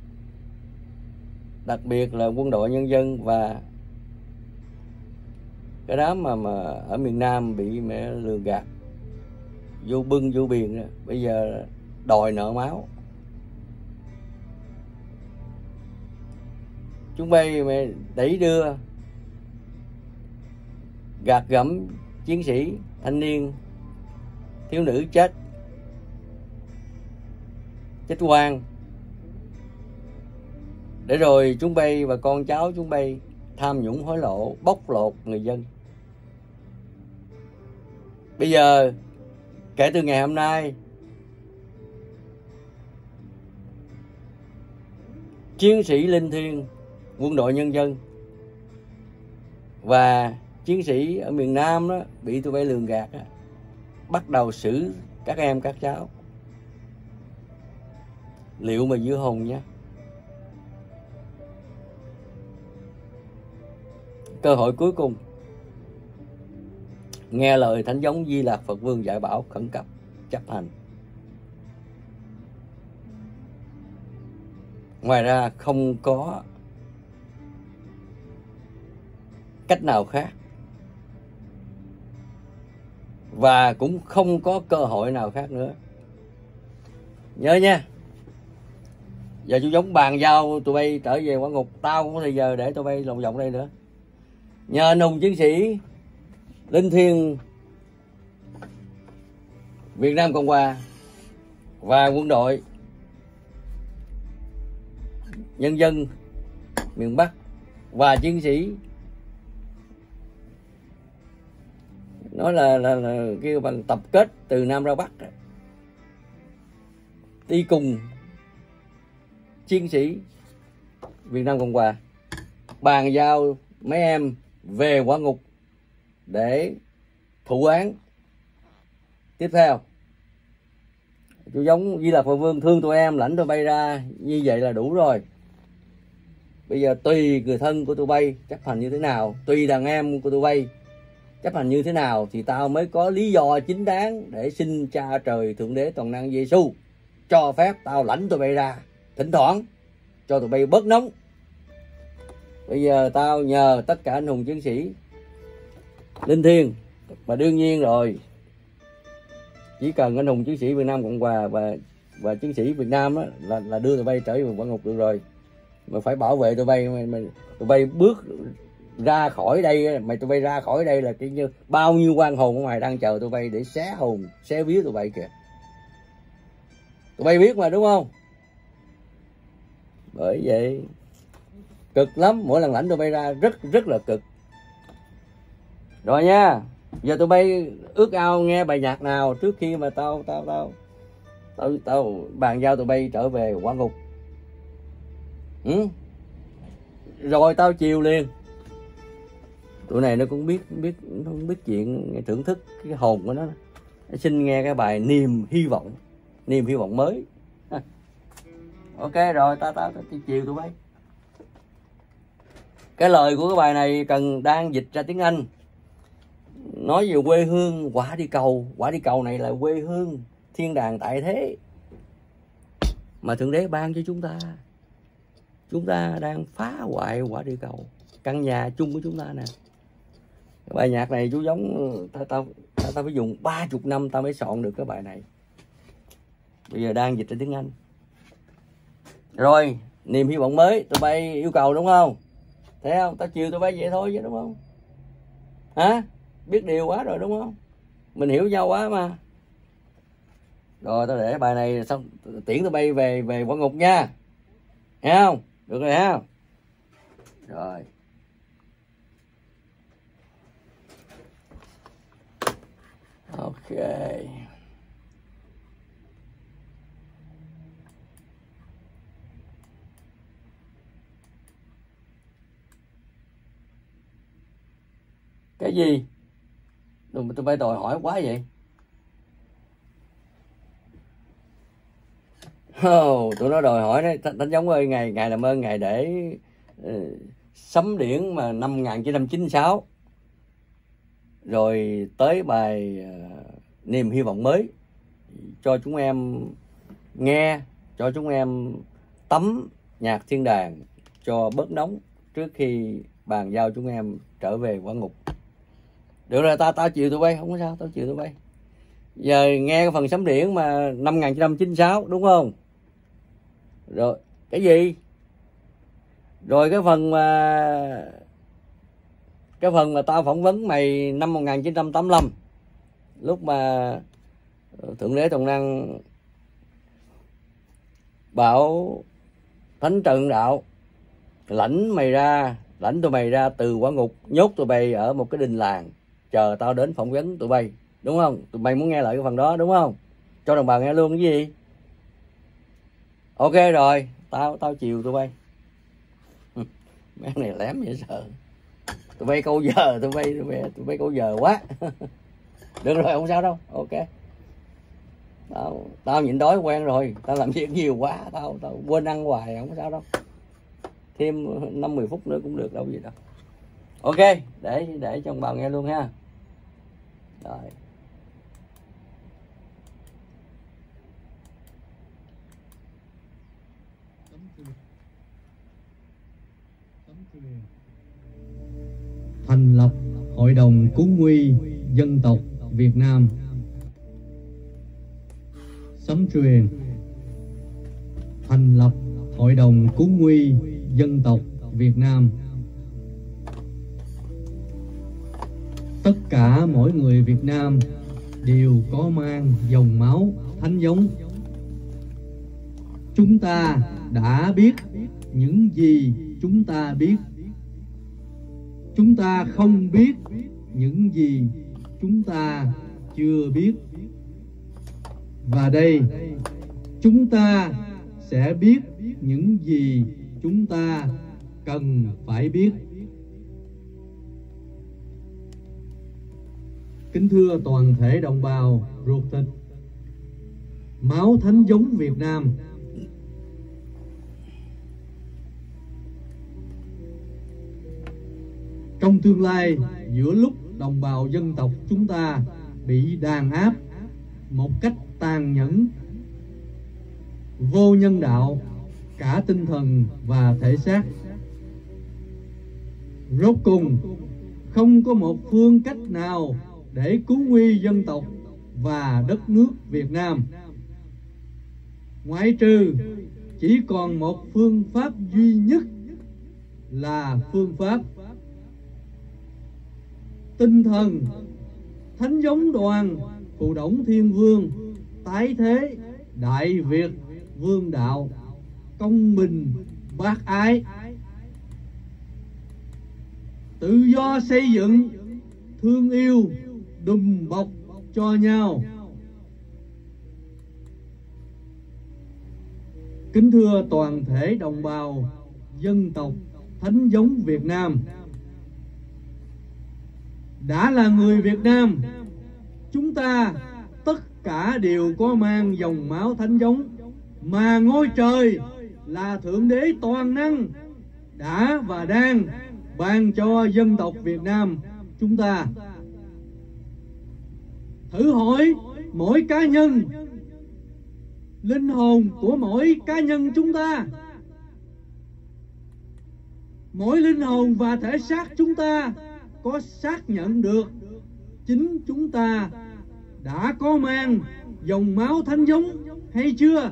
đặc biệt là Quân đội Nhân dân và cái đám mà ở miền Nam bị mẹ lừa gạt vô bưng vô biển đó, bây giờ đòi nợ máu. Chúng bay mẹ đẩy đưa, gạt gẫm chiến sĩ, thanh niên, thiếu nữ chết oan, để rồi chúng bay và con cháu chúng bay tham nhũng hối lộ, bóc lột người dân. Bây giờ kể từ ngày hôm nay, chiến sĩ Linh Thiêng, Quân đội Nhân dân và chiến sĩ ở miền Nam đó bị tụi bay lường gạt đó, bắt đầu xử các em các cháu liệu mà giữ hồn nhé. Cơ hội cuối cùng, nghe lời Thánh giống Di Lặc Phật Vương dạy bảo khẩn cấp, chấp hành. Ngoài ra không có cách nào khác, và cũng không có cơ hội nào khác nữa. Nhớ nha. Giờ chú Giống bàn giao tụi bay trở về quả ngục. Tao không có thời giờ để tụi bay lồng vòng đây nữa. Nhờ anh hùng chiến sĩ Linh Thiêng Việt Nam Cộng Hòa và quân đội Nhân dân miền Bắc và chiến sĩ nói là kêu bằng tập kết từ Nam ra Bắc đi cùng chiến sĩ Việt Nam Cộng Hòa bàn giao mấy em về quả ngục để thụ án tiếp theo. Chú Giống Di Lặc Phật Vương thương tụi em, lãnh tụi bay ra như vậy là đủ rồi. Bây giờ tùy người thân của tụi bay chấp hành như thế nào, tùy đàn em của tụi bay chấp hành như thế nào thì tao mới có lý do chính đáng để xin Cha Trời Thượng Đế Toàn Năng Giêsu cho phép tao lãnh tụi bay ra thỉnh thoảng cho tụi bay bớt nóng. Bây giờ tao nhờ tất cả anh hùng chiến sĩ Linh Thiêng, mà đương nhiên rồi, chỉ cần anh hùng chiến sĩ Việt Nam Cộng Hòa và chiến sĩ Việt Nam á, là đưa tụi bay trở về quả ngục được rồi. Mà phải bảo vệ tụi bay, tụi bay bước ra khỏi đây, tụi bay ra khỏi đây là cái như bao nhiêu oan hồn ở ngoài đang chờ tụi bay để xé hồn, xé vía tụi bay kìa. Tụi bay biết mà đúng không? Bởi vậy cực lắm, mỗi lần lãnh tụi bay ra rất là cực. Rồi nha, giờ tụi bay ước ao nghe bài nhạc nào trước khi mà tao bàn giao tụi bay trở về quả ngục. Rồi tao chiều liền. Tụi này nó cũng biết chuyện, thưởng thức cái hồn của nó xin nghe cái bài niềm hy vọng mới. Ok rồi, tao chiều tụi bay. Cái lời của cái bài này đang dịch ra tiếng Anh, nói về quê hương quả đi cầu. Quả đi cầu này là quê hương thiên đàng tại thế mà Thượng Đế ban cho chúng ta. Chúng ta đang phá hoại quả địa cầu, căn nhà chung của chúng ta nè. Bài nhạc này chú giống tao phải dùng 30 năm tao mới soạn được cái bài này. Bây giờ đang dịch ra tiếng Anh. Rồi, niềm hy vọng mới tụi bay yêu cầu đúng không? Thấy không? Tao chiều tụi bay vậy thôi chứ đúng không? Hả? Biết điều quá rồi đúng không? Mình hiểu nhau quá mà. Rồi tao để bài này xong tiễn tụi bay về Quả Ngục nha. Thấy không? Được rồi ha. Rồi. Ok. Cái gì? Tụi bay đòi hỏi quá vậy? Tụi nó đòi hỏi đấy. Thánh Giống ơi, ngài làm ơn ngài để sấm điển mà năm 1996 rồi tới bài niềm hy vọng mới cho chúng em nghe, cho chúng em tắm nhạc thiên đàng cho bớt nóng trước khi bàn giao chúng em trở về Quả Ngục. Được rồi, tao chịu tụi bay, không có sao, tao chịu tụi bay. Giờ nghe cái phần sấm điển mà năm 1996 đúng không? Rồi cái gì? Rồi cái phần mà tao phỏng vấn mày năm 1985, lúc mà Thượng Đế Toàn Năng bảo Thánh Trần Đạo lãnh tụi mày ra từ Quả Ngục, nhốt tụi bay ở một cái đình làng chờ tao đến phỏng vấn tụi bay, đúng không? Tụi bay muốn nghe lại cái phần đó đúng không? Cho đồng bào nghe luôn cái gì? Ok rồi, tao chiều tụi bay. Mấy này lém dễ sợ. Tụi bay câu giờ, tụi bay câu giờ quá. Được rồi, không sao đâu. Ok. Tao nhịn đói quen rồi, tao làm việc nhiều quá, tao quên ăn hoài, không có sao đâu. Thêm 5-10 phút nữa cũng được đâu gì đâu. Ok, để cho ông bà nghe luôn ha. Rồi. Thành lập Hội đồng Cứu nguy Dân tộc Việt Nam. Sấm truyền. Thành lập Hội đồng Cứu nguy Dân tộc Việt Nam. Tất cả mỗi người Việt Nam đều có mang dòng máu Thánh Giống. Chúng ta đã biết những gì chúng ta biết. Chúng ta không biết những gì chúng ta chưa biết. Và đây, chúng ta sẽ biết những gì chúng ta cần phải biết. Kính thưa toàn thể đồng bào ruột thịt, máu Thánh Giống Việt Nam. Trong tương lai, giữa lúc đồng bào dân tộc chúng ta bị đàn áp một cách tàn nhẫn, vô nhân đạo, cả tinh thần và thể xác, rốt cùng không có một phương cách nào để cứu nguy dân tộc và đất nước Việt Nam, ngoại trừ chỉ còn một phương pháp duy nhất là phương pháp tinh thần Thánh Giống Đoàn Phù Đổng Thiên Vương tái thế Đại Việt Vương đạo, công bình bác ái, tự do xây dựng, thương yêu, đùm bọc cho nhau. Kính thưa toàn thể đồng bào dân tộc Thánh Giống Việt Nam, đã là người Việt Nam, chúng ta tất cả đều có mang dòng máu Thánh Giống, mà ngôi trời là Thượng Đế Toàn Năng đã và đang ban cho dân tộc Việt Nam chúng ta. Thử hỏi mỗi cá nhân, linh hồn của mỗi cá nhân chúng ta, mỗi linh hồn và thể xác chúng ta có xác nhận được chính chúng ta đã có mang dòng máu thánh giống hay chưa?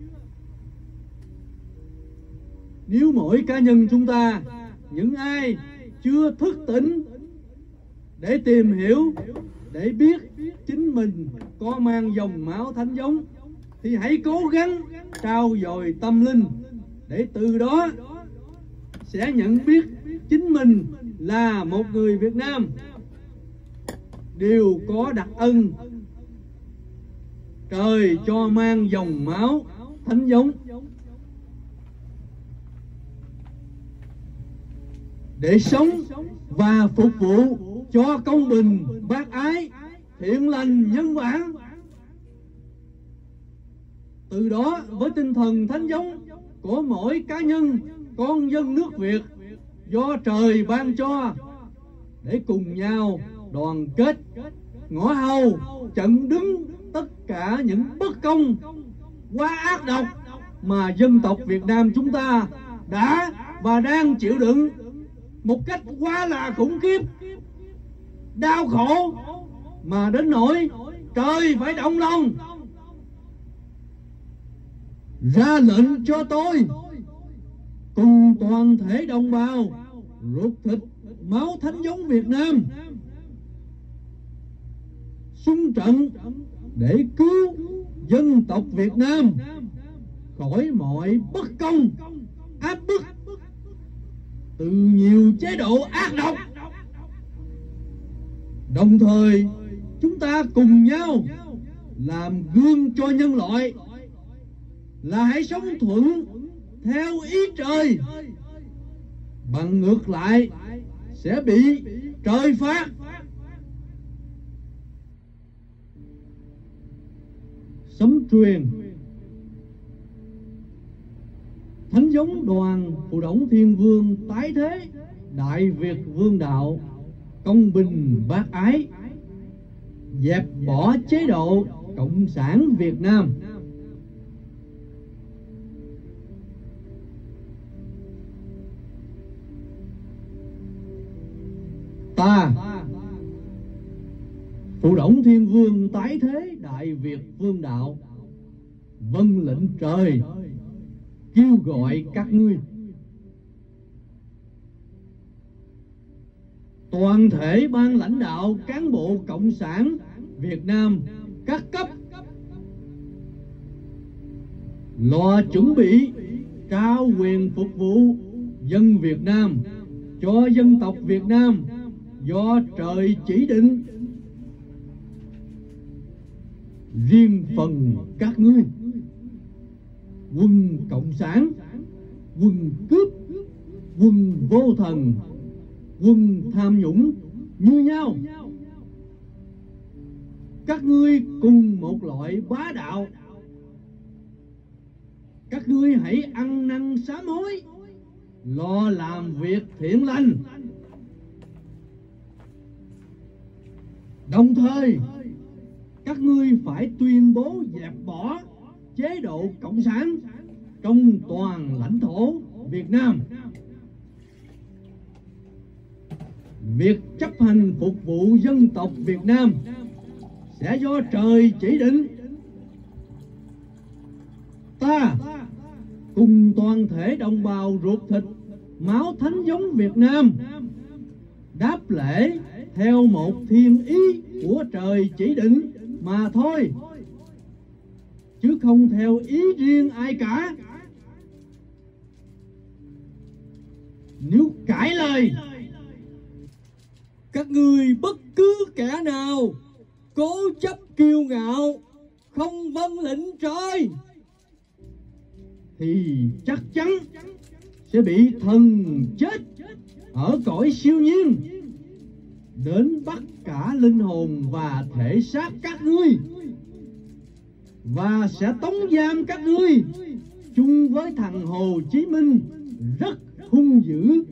Nếu mỗi cá nhân chúng ta, những ai chưa thức tỉnh để tìm hiểu, để biết chính mình có mang dòng máu thánh giống, thì hãy cố gắng trau dồi tâm linh, để từ đó sẽ nhận biết chính mình là một người Việt Nam đều có đặc ân trời cho mang dòng máu thánh giống, để sống và phục vụ cho công bình, bác ái, thiện lành, nhân bản. Từ đó, với tinh thần thánh giống của mỗi cá nhân con dân nước Việt do trời ban cho, để cùng nhau đoàn kết ngõ hầu chặn đứng tất cả những bất công, quá ác độc mà dân tộc Việt Nam chúng ta đã và đang chịu đựng một cách quá là khủng khiếp, đau khổ, mà đến nỗi trời phải động lòng ra lệnh cho tôi cùng toàn thể đồng bào ruột thịt máu thánh giống Việt Nam xung trận để cứu dân tộc Việt Nam khỏi mọi bất công, áp bức từ nhiều chế độ ác độc. Đồng thời chúng ta cùng nhau làm gương cho nhân loại là hãy sống thuận theo ý trời, bằng ngược lại sẽ bị trời phạt. Sấm truyền thánh giống đoàn Phù Đổng Thiên Vương tái thế Đại Việt Vương đạo, công bình bác ái, dẹp bỏ chế độ Cộng sản Việt Nam. Ta Phù Đổng Thiên Vương tái thế Đại Việt Vương đạo, vâng lệnh trời kêu gọi các ngươi toàn thể ban lãnh đạo cán bộ Cộng sản Việt Nam các cấp lo chuẩn bị trao quyền phục vụ dân Việt Nam cho dân tộc Việt Nam do trời chỉ định. Riêng phần các ngươi, quân Cộng sản, quân cướp, quân vô thần, quân tham nhũng như nhau, các ngươi cùng một loại bá đạo. Các ngươi hãy ăn năn sám hối, lo làm việc thiện lành. Đồng thời các ngươi phải tuyên bố dẹp bỏ chế độ Cộng sản trong toàn lãnh thổ Việt Nam. Việc chấp hành phục vụ dân tộc Việt Nam sẽ do trời chỉ định. Ta cùng toàn thể đồng bào ruột thịt máu thánh giống Việt Nam đáp lễ theo một thiên ý của trời chỉ định mà thôi, chứ không theo ý riêng ai cả. Nếu cãi lời, các ngươi bất cứ kẻ nào cố chấp kiêu ngạo không vâng lệnh trời thì chắc chắn sẽ bị thần chết ở cõi siêu nhiên đến bắt cả linh hồn và thể xác các ngươi, và sẽ tống giam các ngươi chung với thằng Hồ Chí Minh rất hung dữ.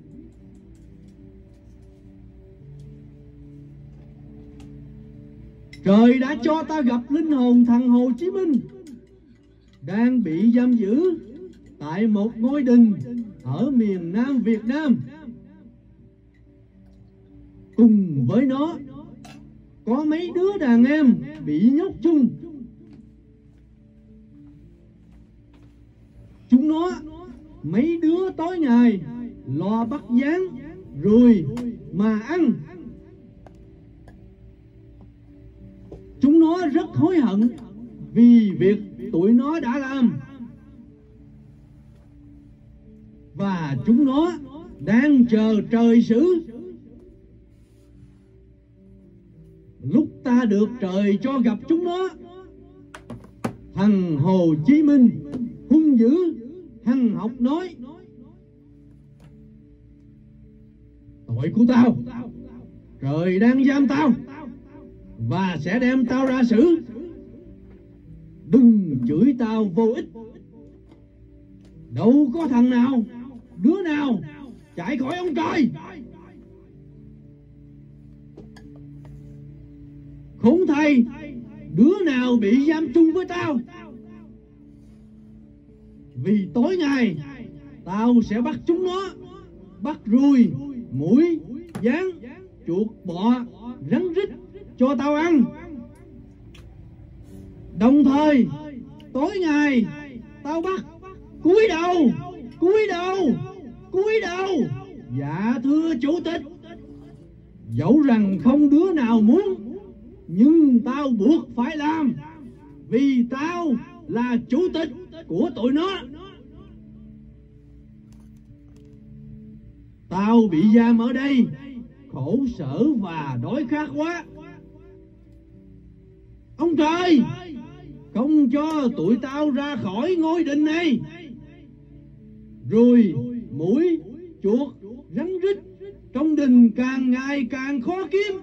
Trời đã cho ta gặp linh hồn thằng Hồ Chí Minh đang bị giam giữ tại một ngôi đình ở miền Nam Việt Nam. cùng với nó có mấy đứa đàn em bị nhốt chung. Chúng nó mấy đứa tối ngày lo bắt gián rồi mà ăn. Chúng nó rất hối hận vì việc tụi nó đã làm, và chúng nó đang chờ trời xử. Lúc ta được trời cho gặp chúng nó, thằng Hồ Chí Minh hung dữ hằng học nói: tội của tao, trời đang giam tao và sẽ đem tao ra xử. Đừng chửi tao vô ích. Đâu có thằng nào, đứa nào chạy khỏi ông trời. Khốn thay, đứa nào bị giam chung với tao. Vì tối ngày tao sẽ bắt chúng nó, bắt ruồi, muỗi, gián, chuột, bọ, rắn rít cho tao ăn. Đồng thời tối ngày tao bắt cúi đầu, cúi đầu, cúi đầu. Dạ thưa chủ tịch, dẫu rằng không đứa nào muốn, nhưng tao buộc phải làm, vì tao là chủ tịch của tụi nó. Tao bị giam ở đây, khổ sở và đói khát quá. Ông trời, không cho tụi tao ra khỏi ngôi đình này. Rồi muỗi, chuột, rắn rít trong đình càng ngày càng khó kiếm.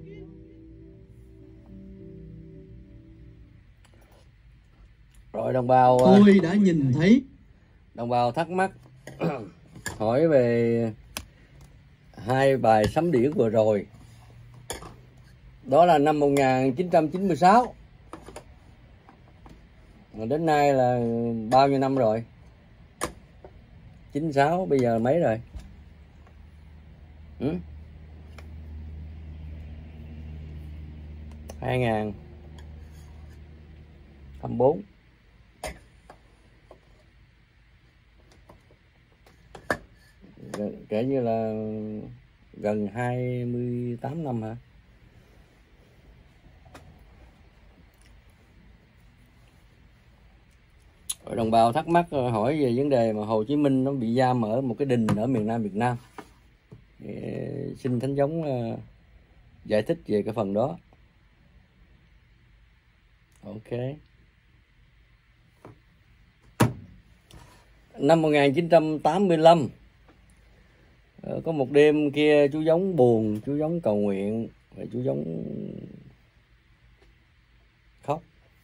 Rồi đồng bào, tôi đã nhìn thấy. Đồng bào thắc mắc hỏi về hai bài sấm điển vừa rồi. Đó là năm 1996. Đến nay là bao nhiêu năm rồi? 96, bây giờ mấy rồi? 2024. Kể như là gần 28 năm hả? Rồi đồng bào thắc mắc hỏi về vấn đề mà Hồ Chí Minh nó bị giam ở một cái đình ở miền Nam Việt Nam. Xin Thánh Giống giải thích về cái phần đó. Ok. Năm 1985, có một đêm kia chú Giống buồn, chú Giống cầu nguyện, và chú Giống khóc.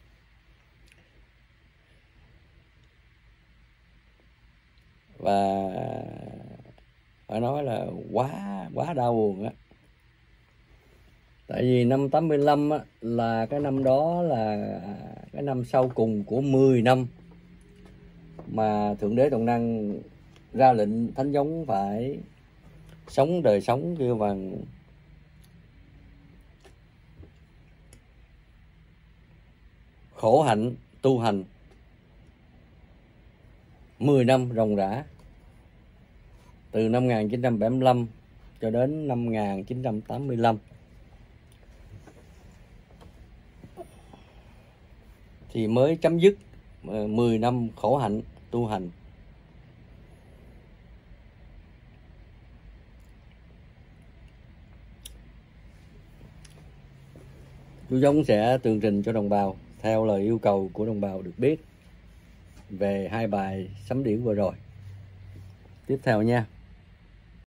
Và phải nói là quá đau buồn á. Tại vì năm 85 á, là cái năm đó là cái năm sau cùng của 10 năm mà Thượng Đế Toàn Năng ra lệnh Thánh Giống phải sống đời sống kêu bằng khổ hạnh tu hành 10 năm ròng rã, từ năm 1975 cho đến năm 1985. Thì mới chấm dứt 10 năm khổ hạnh tu hành. Chú Giống sẽ tường trình cho đồng bào theo lời yêu cầu của đồng bào được biết về hai bài sấm điển vừa rồi. Tiếp theo nha.